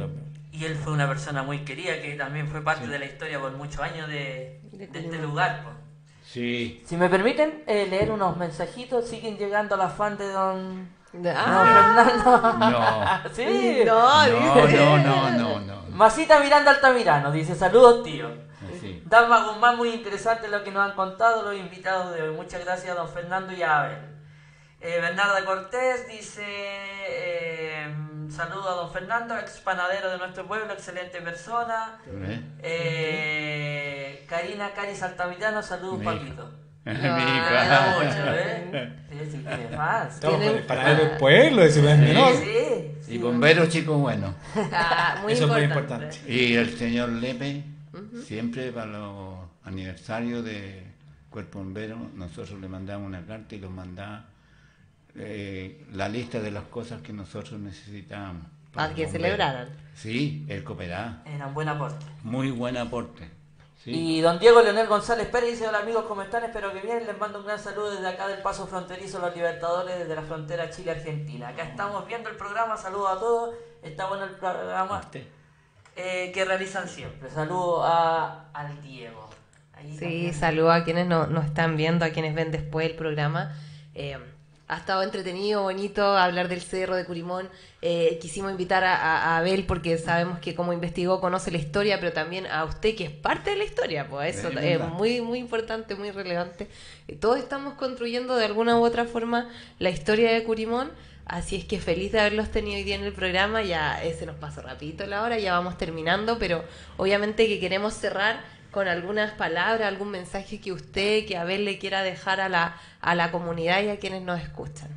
y él fue una persona muy querida que también fue parte sí. de la historia por muchos años de, de, de este lugar. Pues. Sí. Si me permiten eh, leer unos mensajitos, siguen llegando a la fan de don, ah. don Fernando. No. Sí. No, no, no, no, no, no. Masita Miranda Altamirano dice, saludos tío. Sí. Dalma Guzmán, muy interesante lo que nos han contado los invitados de hoy. Muchas gracias a don Fernando y a Abel. Eh, Bernarda Cortés dice, eh, saludo a don Fernando, ex panadero de nuestro pueblo, excelente persona. ¿Eh? Eh, Karina Caris Altamirano, saludos Paquito. Mi hija. Mucho, ¿eh? Sí, sí, qué más. El panadero del pueblo, ese no es menor. Sí, sí. Y bombero chico bueno. Ah, muy Eso importante. es muy importante. Y el señor Lepe, Uh-huh. siempre para los aniversarios de Cuerpo Bombero, nosotros le mandamos una carta y los mandaba eh, la lista de las cosas que nosotros necesitábamos. Para que celebraran. Sí, él cooperaba. Era un buen aporte. Muy buen aporte. Sí. Y don Diego Leonel González Pérez dice, hola amigos, ¿cómo están? Espero que bien. Les mando un gran saludo desde acá del paso fronterizo Los Libertadores, desde la frontera Chile-Argentina. Acá estamos viendo el programa, saludos a todos. Está bueno el programa. Eh, que realizan siempre. Saludo a, al Diego. Ahí sí, también. saludo a quienes nos no están viendo, a quienes ven después el programa. Eh, ha estado entretenido, bonito hablar del Cerro de Curimón. Eh, quisimos invitar a, a Abel porque sabemos que como investigó conoce la historia, pero también a usted que es parte de la historia. Pues eso es eh, muy, muy importante, muy relevante. Eh, todos estamos construyendo de alguna u otra forma la historia de Curimón. Así es que feliz de haberlos tenido hoy día en el programa. Ya eh, se nos pasó rapidito la hora, ya vamos terminando, pero obviamente que queremos cerrar con algunas palabras, algún mensaje que usted, que Abel le quiera dejar a la, a la comunidad y a quienes nos escuchan.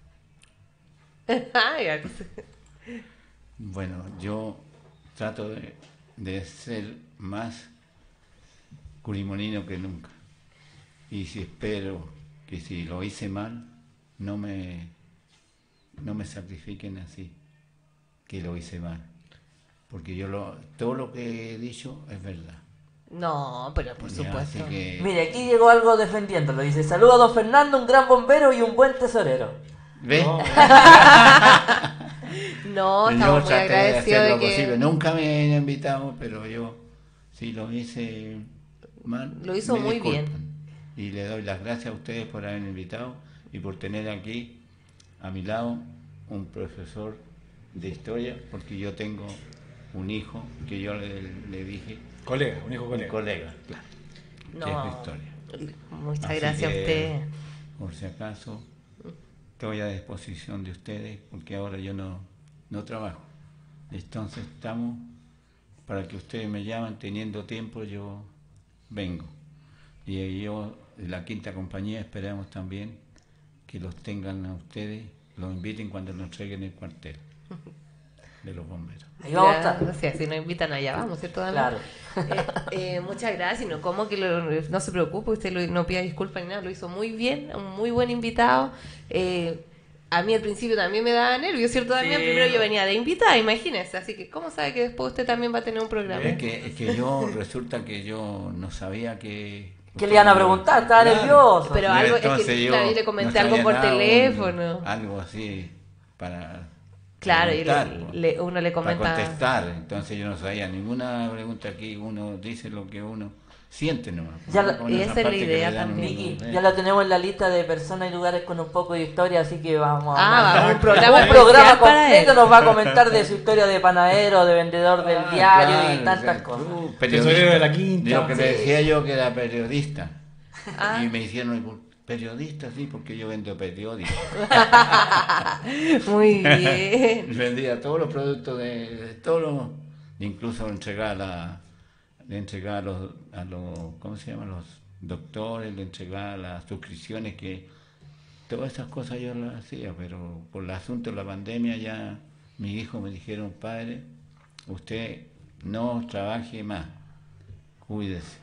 Bueno, yo trato de, de ser más curimonino que nunca. Y si espero que si lo hice mal, no me... no me sacrifiquen así, que lo hice mal, porque yo lo, todo lo que he dicho es verdad. No, pero por Ya, supuesto. que... Mire, aquí llegó algo defendiéndolo. Dice, saludo a don Fernando, un gran bombero y un buen tesorero. ¿Ves? No, no estamos muy agradecidos de, de que... posible. Nunca me han invitado, pero yo sí lo hice mal. Lo hizo muy bien. Y le doy las gracias a ustedes por haberme invitado y por tener aquí a mi lado un profesor de historia, porque yo tengo un hijo que yo le, le dije... Colega, un hijo colega. Un colega, claro. No, que es de historia. Muchas Así gracias que, a usted. Por si acaso, estoy a disposición de ustedes, porque ahora yo no, no trabajo. Entonces estamos, para que ustedes me llamen, teniendo tiempo yo vengo. Y yo, la quinta compañía, esperamos también que los tengan a ustedes, los inviten cuando nos entreguen el cuartel de los bomberos. Ahí vamos a estar. O sea, si nos invitan allá vamos, ¿cierto? Claro. Eh, eh, muchas gracias. No, como que lo, no se preocupe, usted lo, no pida disculpas ni nada, lo hizo muy bien, un muy buen invitado. Eh, a mí al principio también me daba nervios, ¿cierto? También Sí. primero yo venía de invitada, imagínese. Así que, ¿cómo sabe que después usted también va a tener un programa? Es que, es que yo, resulta que yo no sabía que... ¿Qué le iban a preguntar? Estaba Claro. nervioso. Pero algo, es Entonces que yo claro, yo le comenté no algo sabía por nada, teléfono. un- algo así para... Claro, y preguntar, le- pues, le- uno le comenta- para contestar. Entonces yo no sabía ninguna pregunta aquí, uno dice lo que uno siente nomás. Ya lo- Con y esa esa es la parte que idea le dan también. uno, Vicky, ¿eh? ya lo tenemos en la lista de personas y lugares con un poco de historia, así que vamos Ah, a vamos, un programa un programa especial para completo él. nos va a comentar de su historia de panadero, de vendedor del Ah, diario claro, y tantas claro. cosas. Uh, Tesorero de la quinta. Digo que Sí. me decía yo que era periodista. Ah. Y me hicieron periodista, sí, porque yo vendo periódicos. Muy bien. Vendía todos los productos de, de todos los, incluso entregaba la, le entregaba a los, a los, ¿cómo se llaman? Los doctores, le entregaba las suscripciones, que todas esas cosas yo las hacía, pero por el asunto de la pandemia ya mis hijos me dijeron, padre, usted no trabaje más, cuídese.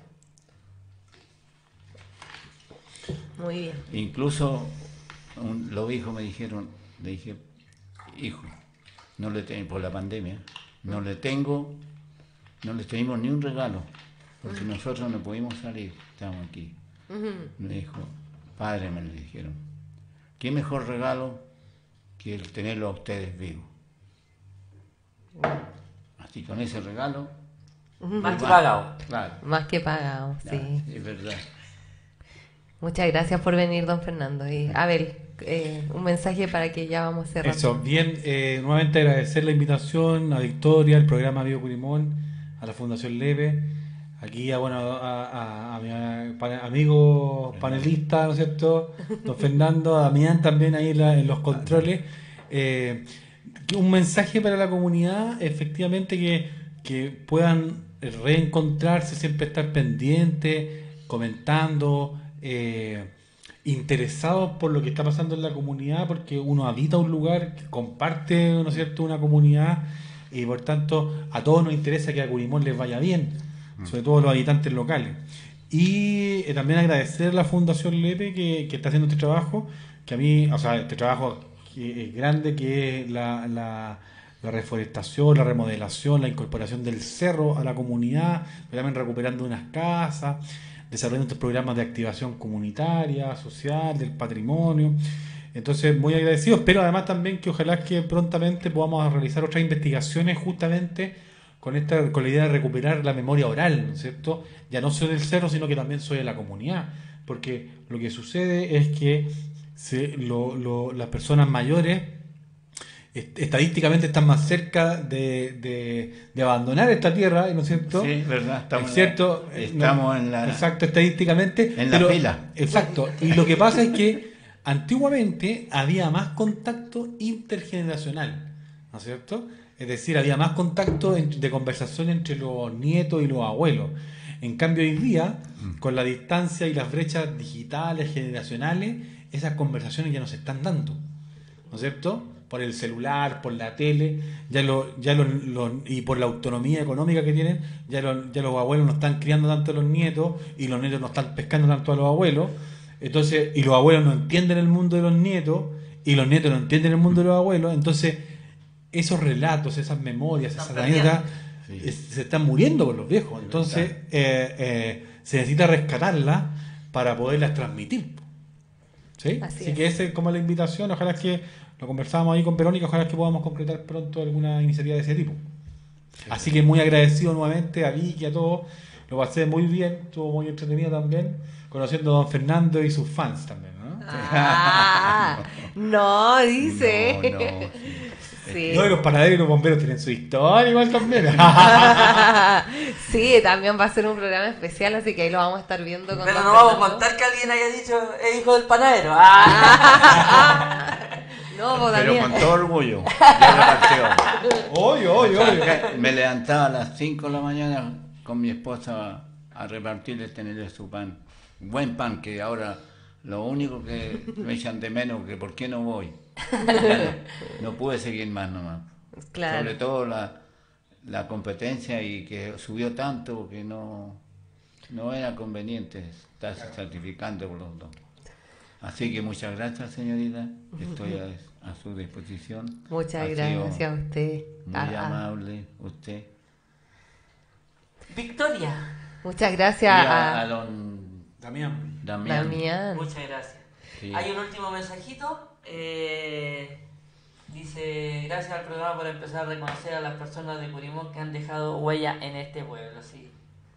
Muy bien. Incluso un- los hijos me dijeron, le dije, hijo, no le tengo, por la pandemia, no le tengo, no le tenemos ni un regalo, porque nosotros no pudimos salir, estamos aquí. Ujú. Me dijo, padre, me lo dijeron, ¿qué mejor regalo que el tenerlo a ustedes vivos? Así con ese regalo. Más pues que va. pagado. Claro. Más que pagado, Ya, sí. es verdad. Muchas gracias por venir, don Fernando. Y Abel, eh, un mensaje para que ya vamos cerrando. Eso, bien, eh, nuevamente agradecer la invitación a Victoria, al programa Vivo Curimón, a la Fundación Lepe, aquí a, bueno, a, a, a mi a- pa- amigo panelista, ¿no es cierto? Don Fernando, a Damián también ahí en, la- en los controles. Eh, un mensaje para la comunidad, efectivamente, que, que puedan reencontrarse, siempre estar pendientes, comentando, eh, interesados por lo que está pasando en la comunidad, porque uno habita un lugar, que comparte, ¿no es cierto?, una comunidad, y por tanto a todos nos interesa que a Curimón les vaya bien, sobre todo los habitantes locales. Y eh, también agradecer a la Fundación Lepe que, que está haciendo este trabajo, que a mí, o sea, este trabajo que es grande, que es la, la, la reforestación, la remodelación, la incorporación del cerro a la comunidad, pero también recuperando unas casas, desarrollando estos programas de activación comunitaria, social, del patrimonio. Entonces, muy agradecidos, pero además también que ojalá que prontamente podamos realizar otras investigaciones justamente con esta con la idea de recuperar la memoria oral, ¿no es cierto? Ya no soy del cerro, sino que también soy de la comunidad, porque lo que sucede es que se, lo, lo, las personas mayores est- estadísticamente están más cerca de, de, de abandonar esta tierra, ¿no es cierto? Sí, verdad, estamos es cierto, en la- estamos en la- exacto, estadísticamente en la pero- fila. Exacto, y lo que pasa es que antiguamente había más contacto intergeneracional, ¿no es cierto? Es decir, había más contacto en- de conversación entre los nietos y los abuelos. En cambio, hoy día, con la distancia y las brechas digitales, generacionales, esas conversaciones ya no se están dando, ¿no es cierto? Por el celular, por la tele, ya lo, ya lo, lo- y por la autonomía económica que tienen, ya, lo- ya los abuelos no están criando tanto a los nietos y los nietos no están pescando tanto a los abuelos. Entonces, y los abuelos no entienden el mundo de los nietos y los nietos no entienden el mundo de los abuelos. Entonces, esos relatos, esas memorias, esas anécdotas eh, se están muriendo con los viejos. Entonces, eh, eh, se necesita rescatarlas para poderlas transmitir. ¿Sí? Así Así, es. que esa es como la invitación. Ojalá es que lo conversábamos ahí con Verónica, ojalá es que podamos concretar pronto alguna iniciativa de ese tipo. Así que muy agradecido nuevamente a Vicky, a todos. Lo pasé muy bien, estuvo muy entretenido también, conociendo a don Fernando y sus fans también, ¿no? Ah, no, dice. No, no, Sí. No, y los panaderos y los bomberos tienen su historia igual también. Sí, también va a ser un programa especial, así que ahí lo vamos a estar viendo con Pero don no vamos a Fernando. contar que alguien haya dicho es hijo del panadero. ¡Ah! No, pues, Pero Damián. con todo orgullo. Yo repartí. Oye, oye, oye. Me levantaba a las cinco de la mañana con mi esposa a repartirles, tenerles su pan. Buen pan, que ahora lo único que me echan de menos que por qué no voy. Ya no, no pude seguir más nomás. Claro. Sobre todo la, la competencia y que subió tanto que no, no era conveniente estarse sacrificando por los dos. Así que muchas gracias, señorita. Estoy a, a su disposición. Muchas Ha sido gracias a usted. Muy Ah, ah. amable usted. Victoria. Muchas Y gracias a, a, a don Damián. Damián. Damián. Muchas gracias. Sí. Hay un último mensajito. eh, dice, gracias al programa por empezar a reconocer a las personas de Curimón que han dejado huella en este pueblo. Sí.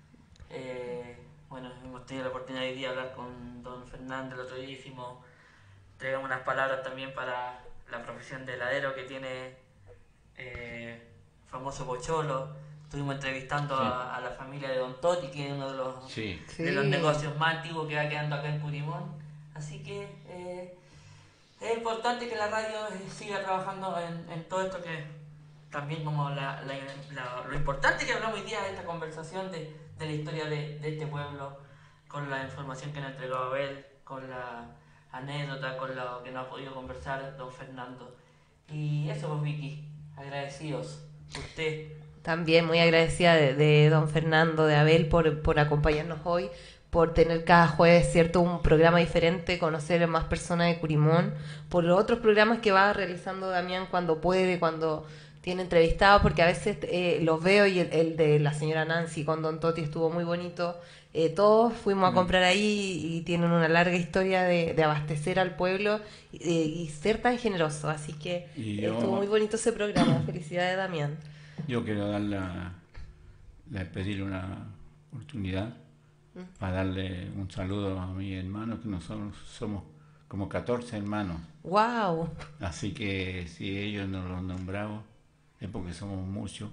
Eh, bueno, hemos tenido la oportunidad hoy día de hablar con don Fernando. El otro día hicimos, entregamos unas palabras también para la profesión de heladero que tiene eh, famoso Pocholo. Estuvimos entrevistando Sí. a, a la familia de don Toti, que es uno de los, Sí. de los Sí. negocios más antiguos que va quedando acá en Curimón. Así que eh, es importante que la radio eh, siga trabajando en, en todo esto, que también como la, la- la- lo importante que hablamos hoy día de esta conversación de, de la historia de, de este pueblo, con la información que nos entregó Abel, con la anécdota, con lo que nos ha podido conversar don Fernando. Y eso pues, Vicky, agradecidos. Usted. También muy agradecida de, de don Fernando, de Abel, por, por acompañarnos hoy, por tener cada jueves, cierto, un programa diferente, conocer a más personas de Curimón, por los otros programas que va realizando Damián cuando puede, cuando tiene entrevistados, porque a veces eh, los veo, y el, el de la señora Nancy con don Toti estuvo muy bonito. Eh, todos fuimos a comprar ahí y tienen una larga historia de, de abastecer al pueblo y, y ser tan generoso, así que Y yo- estuvo muy bonito ese programa. Felicidades, Damián. Yo quiero dar la, la pedir una oportunidad para darle un saludo a mis hermanos, que nosotros somos como catorce hermanos. ¡Wow! Así que si ellos no los nombramos es porque somos muchos.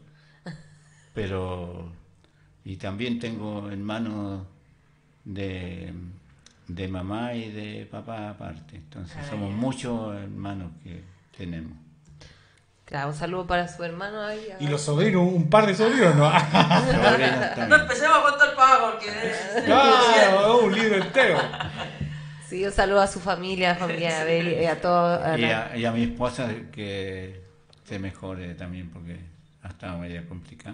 Pero, y también tengo hermanos de, de mamá y de papá aparte. Entonces somos muchos hermanos que tenemos. Claro, un saludo para su hermano ahí. ¿Y los sobrinos? ¿Un par de sobrinos? No, no empecemos a contar pago porque... Claro, un libro entero. Sí, un saludo a su familia, a la familia de Abel y a todos. Y a, y a mi esposa que se mejore también porque ha estado media complicada.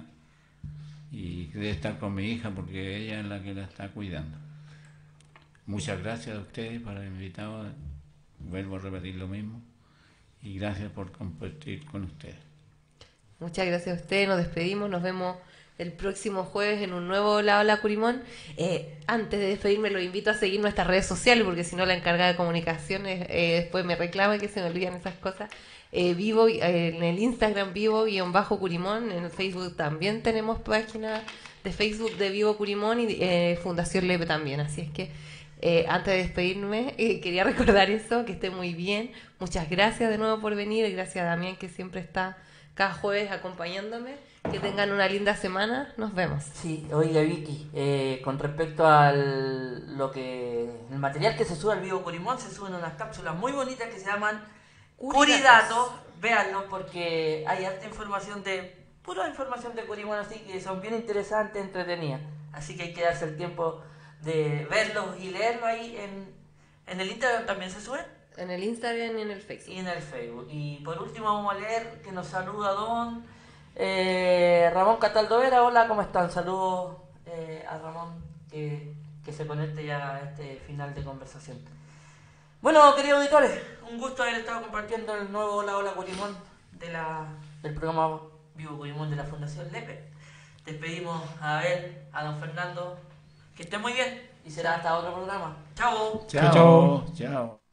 Y debe estar con mi hija porque ella es la que la está cuidando. Muchas gracias a ustedes por haberme invitado. Vuelvo a repetir lo mismo. Y gracias por compartir con ustedes. Muchas gracias a ustedes, nos despedimos, nos vemos el próximo jueves en un nuevo Hola Hola Curimón. Eh, antes de despedirme los invito a seguir nuestras redes sociales porque si no la encargada de comunicaciones eh, después me reclama que se me olvidan esas cosas. Eh, vivo eh, en el Instagram Vivo guión bajo Curimón, en el Facebook también tenemos página de Facebook de Vivo Curimón y eh, Fundación Lepe también, así es que Eh, antes de despedirme, eh, quería recordar eso, que esté muy bien. Muchas gracias de nuevo por venir. Gracias a Damián, que siempre está cada jueves acompañándome. Que tengan una linda semana. Nos vemos. Sí, oiga Vicky, eh, con respecto al lo que el material que se sube al Vivo Curimón, se suben unas cápsulas muy bonitas que se llaman Curidatos. Véanlo porque hay harta información de, pura información de Curimón, así que son bien interesantes, entretenidas. Así que hay que darse el tiempo de verlos y leerlos ahí en, en el Instagram. ¿También se sube? En el Instagram y en el Facebook. Y en el Facebook. Y por último vamos a leer que nos saluda don eh, Ramón Cataldo Vera. Hola, ¿cómo están? Saludos eh, a Ramón que, que se conecte ya a este final de conversación. Bueno, queridos auditores, un gusto haber estado compartiendo el nuevo Hola Hola Curimón de la, del programa Vivo Curimón de la Fundación Lepe. Despedimos a Abel, a don Fernando. Que estén muy bien y será hasta otro programa. Chao. Chao. Chao.